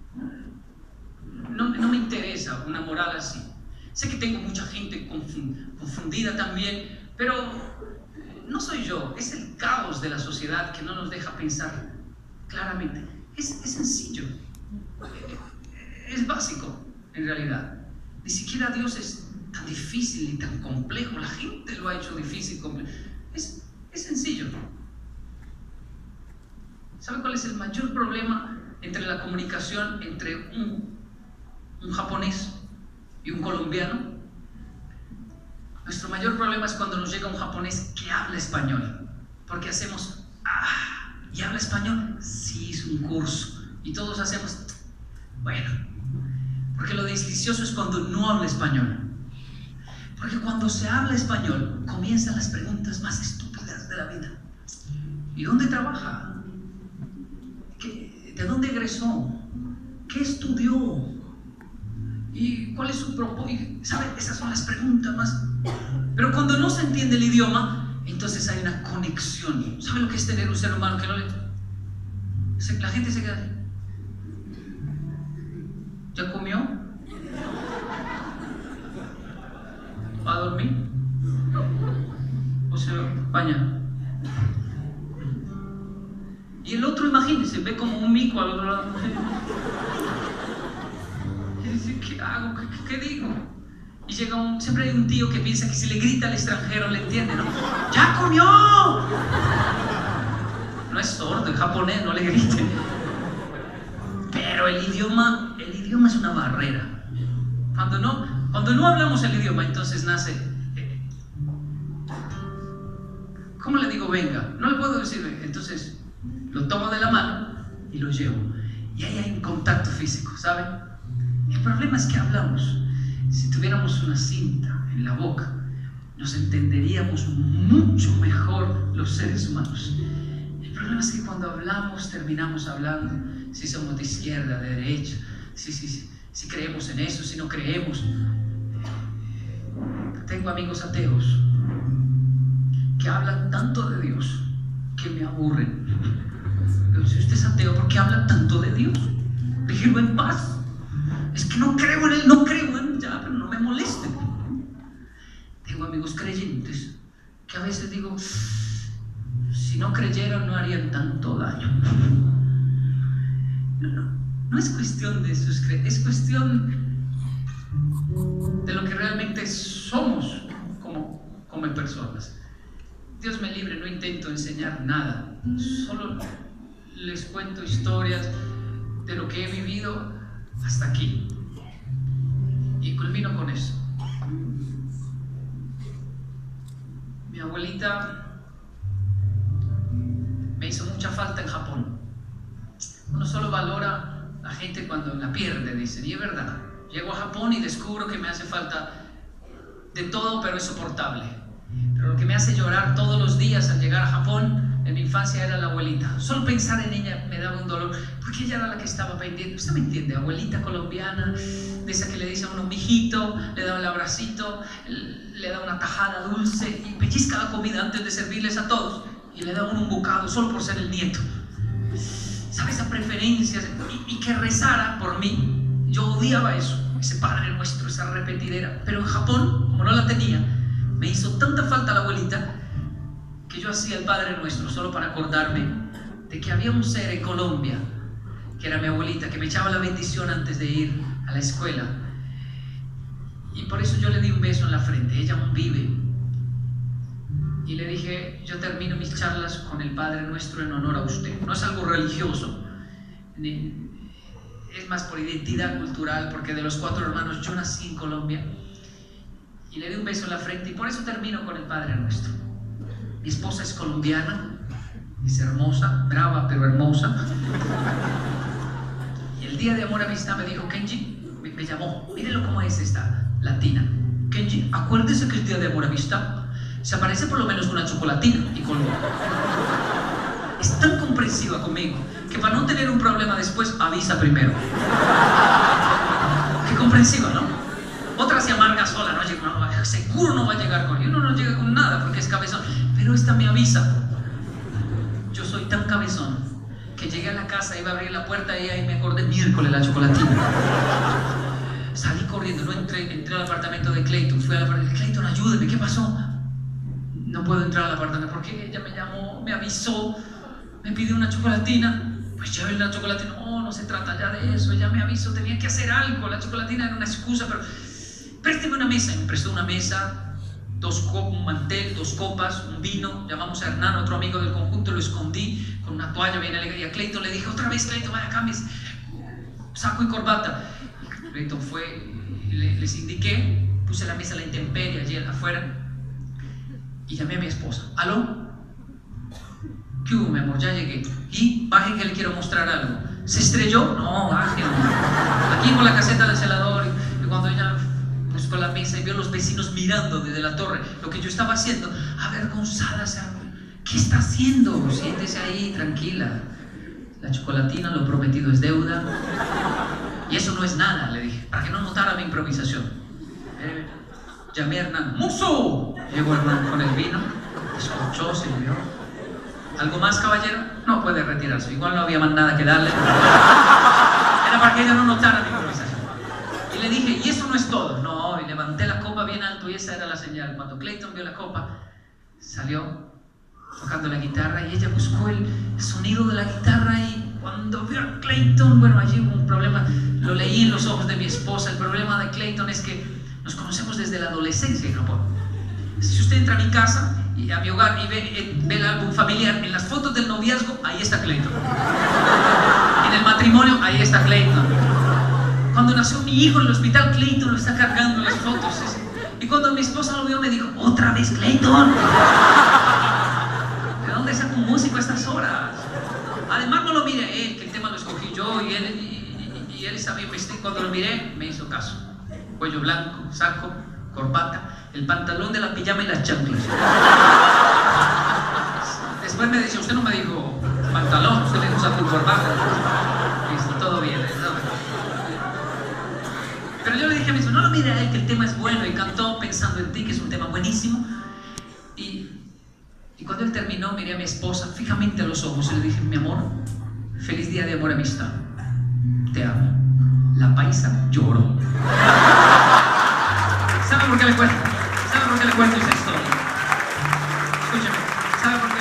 no, no me interesa una moral así. Sé que tengo mucha gente confundida también, pero no soy yo, es el caos de la sociedad que no nos deja pensar claramente. Es, es sencillo, es básico en realidad. Ni siquiera Dios es tan difícil y tan complejo, la gente lo ha hecho difícil, complejo. Es, es sencillo. ¿Sabe cuál es el mayor problema entre la comunicación entre un, un japonés y un colombiano? Nuestro mayor problema es cuando nos llega un japonés que habla español, porque hacemos, ah, ¿y habla español? Sí, es un curso, y todos hacemos, bueno, porque lo delicioso es cuando no habla español, porque cuando se habla español comienzan las preguntas más estúpidas de la vida. ¿Y dónde trabaja? ¿Qué, ¿De dónde egresó? ¿Qué estudió? ¿Y cuál es su propósito? ¿Sabe? Esas son las preguntas más. Pero cuando no se entiende el idioma, entonces hay una conexión. ¿Sabe lo que es tener un ser humano que no le... La gente se queda... ¿Ya comió? ¿Va a dormir? ¿O se baña? Y el otro, imagínense, ve como un mico al otro lado. Y dice, ¿qué hago? ¿Qué, qué, qué digo? Y llega un... Siempre hay un tío que piensa que si le grita al extranjero le entiende, ¿no? ¡Ya comió! No es sordo, es japonés, no le grite. Pero el idioma, el idioma es una barrera. Cuando no, cuando no hablamos el idioma, entonces nace... Eh, ¿Cómo le digo venga? No le puedo decir venga. Entonces lo tomo de la mano y lo llevo. Y ahí hay un contacto físico, ¿saben? El problema es que hablamos. Si tuviéramos una cinta en la boca, nos entenderíamos mucho mejor los seres humanos. El problema es que cuando hablamos, terminamos hablando, si somos de izquierda, de derecha, si, si, si, si creemos en eso, si no creemos. Tengo amigos ateos que hablan tanto de Dios que me aburren. Pero si usted es ateo, ¿por qué habla tanto de Dios? Déjelo en paz. Es que no creo en él, no creo en él, ya, pero no me moleste. Tengo amigos creyentes que a veces digo, si no creyeran no harían tanto daño. No, no, no es cuestión de sus creencias, es cuestión de lo que realmente somos como, como personas. Dios me libre, no intento enseñar nada, solo les cuento historias de lo que he vivido hasta aquí. Y culmino con eso. Mi abuelita me hizo mucha falta en Japón. Uno solo valora a la gente cuando la pierde, dicen, y es verdad. Llego a Japón y descubro que me hace falta de todo, pero es soportable. Pero lo que me hace llorar todos los días al llegar a Japón en mi infancia era la abuelita. Solo pensar en ella me daba un dolor, porque ella era la que estaba pendiente. ¿Usted me entiende? Abuelita colombiana, de esa que le dice a uno, mijito, le da un abracito, le da una tajada dulce y pellizca la comida antes de servirles a todos. Y le da uno un bocado solo por ser el nieto. ¿Sabe? Esa preferencia, y, y que rezara por mí. Yo odiaba eso, ese Padre Nuestro, esa repetidera. Pero en Japón, como no la tenía, me hizo tanta falta la abuelita que yo hacía el Padre Nuestro solo para acordarme de que había un ser en Colombia, que era mi abuelita, que me echaba la bendición antes de ir a la escuela. Y por eso yo le di un beso en la frente. Ella aún vive. Y le dije, yo termino mis charlas con el Padre Nuestro en honor a usted. No es algo religioso, es más por identidad cultural, porque de los cuatro hermanos yo nací en Colombia. Y le di un beso en la frente y por eso termino con el Padre Nuestro. Mi esposa es colombiana, es hermosa, brava pero hermosa. Y el día de Amor Amistad me dijo, Kenji, me, me llamó, mírelo cómo es esta latina. Kenji, acuérdese que el día de Amor Amistad se aparece por lo menos una chocolatina y color. Es tan comprensiva conmigo que para no tener un problema después avisa primero. Qué comprensiva, ¿no? Otra se amarga sola, no llega, no, seguro no va a llegar con, y uno no llega con nada porque es cabezón, pero esta me avisa. Yo soy tan cabezón que llegué a la casa, iba a abrir la puerta y ahí me acordé, miércoles la chocolatina. Salí corriendo, no entré, entré al apartamento de Clayton, fui al apartamento, Clayton, ayúdeme, ¿qué pasó? No puedo entrar al apartamento porque ella me llamó, me avisó, me pidió una chocolatina. Pues llévenle la chocolatina. No, no se trata ya de eso, ella me avisó, tenía que hacer algo. La chocolatina era una excusa, pero présteme una mesa. Y me prestó una mesa, dos copas, un mantel, dos copas, un vino. Llamamos a Hernán, otro amigo del conjunto, lo escondí con una toalla bien alegre. Y a Clayton le dije, otra vez Clayton, vaya, cambies saco y corbata. Y Clayton fue, le, les indiqué, puse la mesa a la intemperie allí afuera. Y llamé a mi esposa. ¿Aló? ¿Qué hubo, mi amor? Ya llegué. Y baje que le quiero mostrar algo. ¿Se estrelló? No, baje. Aquí por la caseta del celador. Y cuando ella buscó la mesa y vio a los vecinos mirando desde la torre lo que yo estaba haciendo, avergonzada, ¿qué está haciendo? Siéntese ahí, tranquila. La chocolatina, lo prometido es deuda. Y eso no es nada, le dije, para que no notara mi improvisación. Eh, llamé a Hernán. ¡Muso! Llegó Hernán con el vino, escuchó, sirvió. ¿Algo más, caballero? No puede retirarse, igual no había más nada que darle. Era para que ella no notara mi improvisación. Y le dije, y eso no es todo. No, y levanté la copa bien alto y esa era la señal. Cuando Clayton vio la copa, salió tocando la guitarra y ella buscó el sonido de la guitarra y cuando vio a Clayton, bueno, allí hubo un problema, lo leí en los ojos de mi esposa. El problema de Clayton es que nos conocemos desde la adolescencia en Japón. Si usted entra a mi casa y a mi hogar y ve, ve el álbum familiar, en las fotos del noviazgo, ahí está Clayton. En el matrimonio, ahí está Clayton. Cuando nació mi hijo en el hospital, Clayton lo está cargando en las fotos. Y cuando mi esposa lo vio, me dijo, ¿otra vez Clayton? ¿De dónde saca un músico a estas horas? Además, no lo mire a él, que el tema lo escogí yo y él, y, y, y él está bien vestido. Cuando lo miré, me hizo caso. Cuello blanco, saco, corbata, el pantalón de la pijama y las chanclas. Después me decía, usted no me dijo pantalón, usted me dijo saco y corbata. Listo, todo bien, todo bien. Pero yo le dije a mi esposo, no lo mire a él, que el tema es bueno, y cantó Pensando en ti, que es un tema buenísimo. Y, y cuando él terminó, miré a mi esposa fijamente a los ojos y le dije, mi amor, feliz día de amor y amistad. Te amo. La paisa lloró. ¿Sabe por qué le cuento? ¿Sabe por qué le cuento esa historia? Escúcheme, ¿sabe por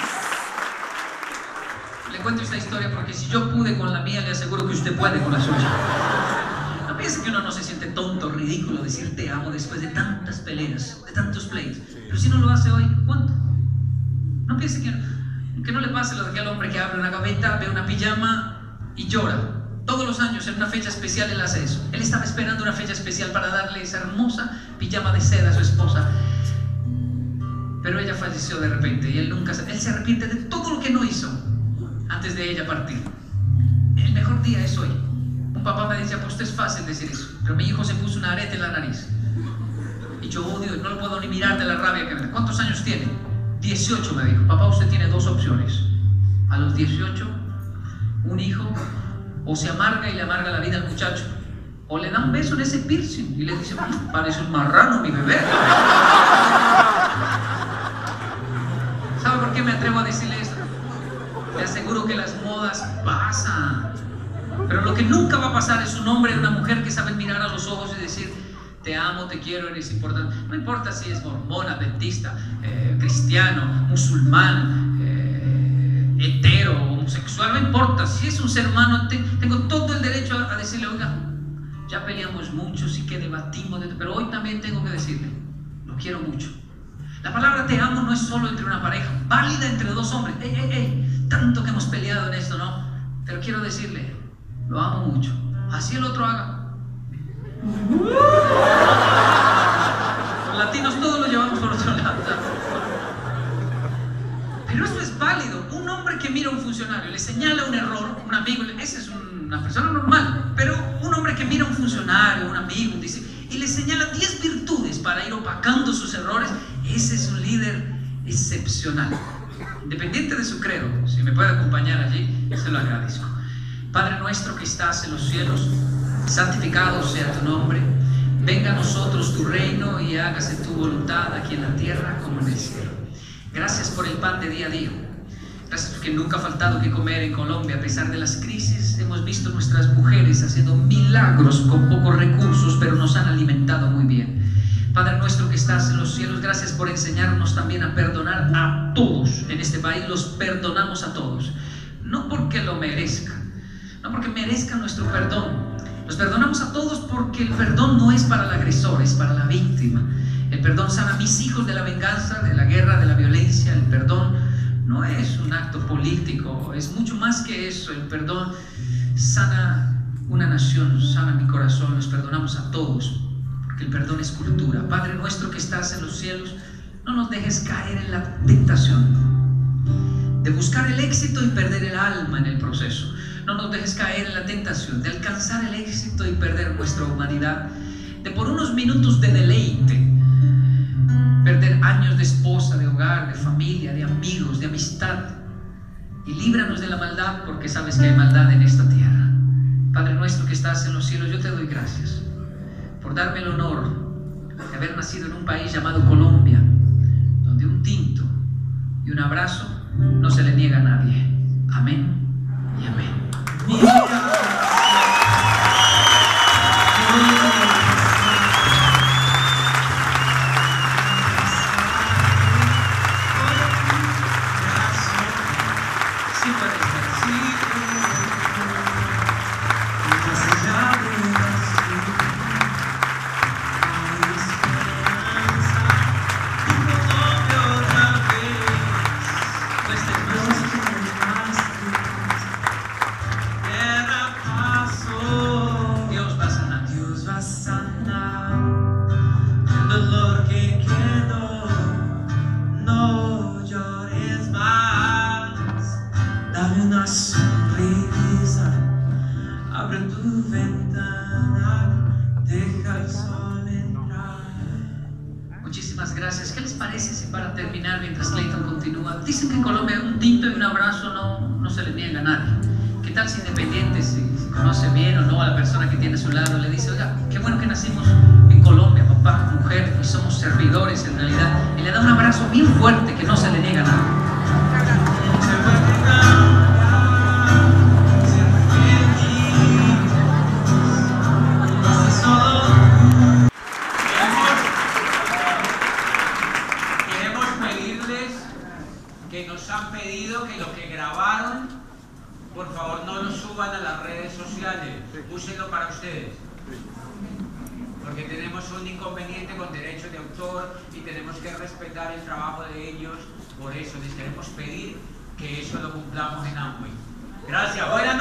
qué? Le cuento esta historia porque si yo pude con la mía, le aseguro que usted puede con la suya. No piense que uno no se siente tonto, ridículo decir te amo después de tantas peleas, de tantos pleitos. Pero si no lo hace hoy, ¿cuánto? No piense que, que no le pase lo de aquel hombre que abre una gaveta, ve una pijama y llora. Todos los años, en una fecha especial, él hace eso. Él estaba esperando una fecha especial para darle esa hermosa pijama de seda a su esposa. Pero ella falleció de repente y él nunca se... Él se arrepiente de todo lo que no hizo antes de ella partir. El mejor día es hoy. Un papá me decía, pues es fácil decir eso, pero mi hijo se puso una arete en la nariz. Y yo odio, no lo puedo ni mirar de la rabia que me da. ¿Cuántos años tiene? dieciocho me dijo, papá, usted tiene dos opciones. A los dieciocho, un hijo, o se amarga y le amarga la vida al muchacho, o le da un beso en ese piercing y le dice, parece un marrano mi bebé. ¿Sabe por qué me atrevo a decirle esto? Le aseguro que las modas pasan, pero lo que nunca va a pasar es un hombre y una mujer que saben mirar a los ojos y decir, te amo, te quiero, eres importante. No importa si es mormón, adventista, eh, cristiano, musulmán, eh, hetero, homosexual, no importa. Si es un ser humano, te, tengo todo el derecho a, a decirle, oiga, ya peleamos mucho, sí que debatimos, pero hoy también tengo que decirle, lo quiero mucho. La palabra te amo no es solo entre una pareja, válida entre dos hombres. Ey, ey, ey, tanto que hemos peleado en esto, ¿no? Pero quiero decirle, lo amo mucho. Así el otro haga. Los latinos todos lo llevamos por otro lado. Pero esto es válido. Un hombre que mira a un funcionario, le señala un error, un amigo, esa es una persona normal. Pero un hombre que mira a un funcionario, un amigo, dice, y le señala diez virtudes para ir opacando sus errores, ese es un líder excepcional. Independiente de su credo, si me puede acompañar allí, se lo agradezco. Padre nuestro que estás en los cielos, santificado sea tu nombre. Venga a nosotros tu reino y hágase tu voluntad aquí en la tierra como en el cielo. Gracias por el pan de día a día. Gracias porque nunca ha faltado que comer en Colombia. A pesar de las crisis, hemos visto nuestras mujeres haciendo milagros con pocos recursos, pero nos han alimentado muy bien. Padre nuestro que estás en los cielos, gracias por enseñarnos también a perdonar a todos. En este país los perdonamos a todos. No porque lo merezcan, no porque merezcan nuestro perdón. Los perdonamos a todos porque el perdón no es para el agresor, es para la víctima. El perdón sana a mis hijos de la venganza, de la guerra, de la violencia. El perdón no es un acto político, es mucho más que eso. El perdón sana una nación, sana mi corazón. Los perdonamos a todos porque el perdón es cultura. Padre nuestro que estás en los cielos, no nos dejes caer en la tentación de buscar el éxito y perder el alma en el proceso. No nos dejes caer en la tentación de alcanzar el éxito y perder nuestra humanidad, de por unos minutos de deleite perder años de esposa, de hogar, de familia, de amigos, de amistad. Y líbranos de la maldad, porque sabes que hay maldad en esta tierra. Padre nuestro que estás en los cielos, yo te doy gracias por darme el honor de haber nacido en un país llamado Colombia, donde un tinto y un abrazo no se le niega a nadie. Amén y amén. Muchísimas gracias. ¿Qué les parece si para terminar, mientras Clayton continúa, dicen que en Colombia un tinto y un abrazo no, no se le niega a nadie? ¿Qué tal si independiente, si, si conoce bien o no a la persona que tiene a su lado, le dice, oiga, qué bueno que nacimos en Colombia, papá, mujer, y somos servidores en realidad, y le da un abrazo bien fuerte que no se le niega a nadie? Que nos han pedido que lo que grabaron, por favor no lo suban a las redes sociales, úsenlo para ustedes, porque tenemos un inconveniente con derechos de autor y tenemos que respetar el trabajo de ellos. Por eso les queremos pedir que eso lo cumplamos en Amway. Gracias, buenas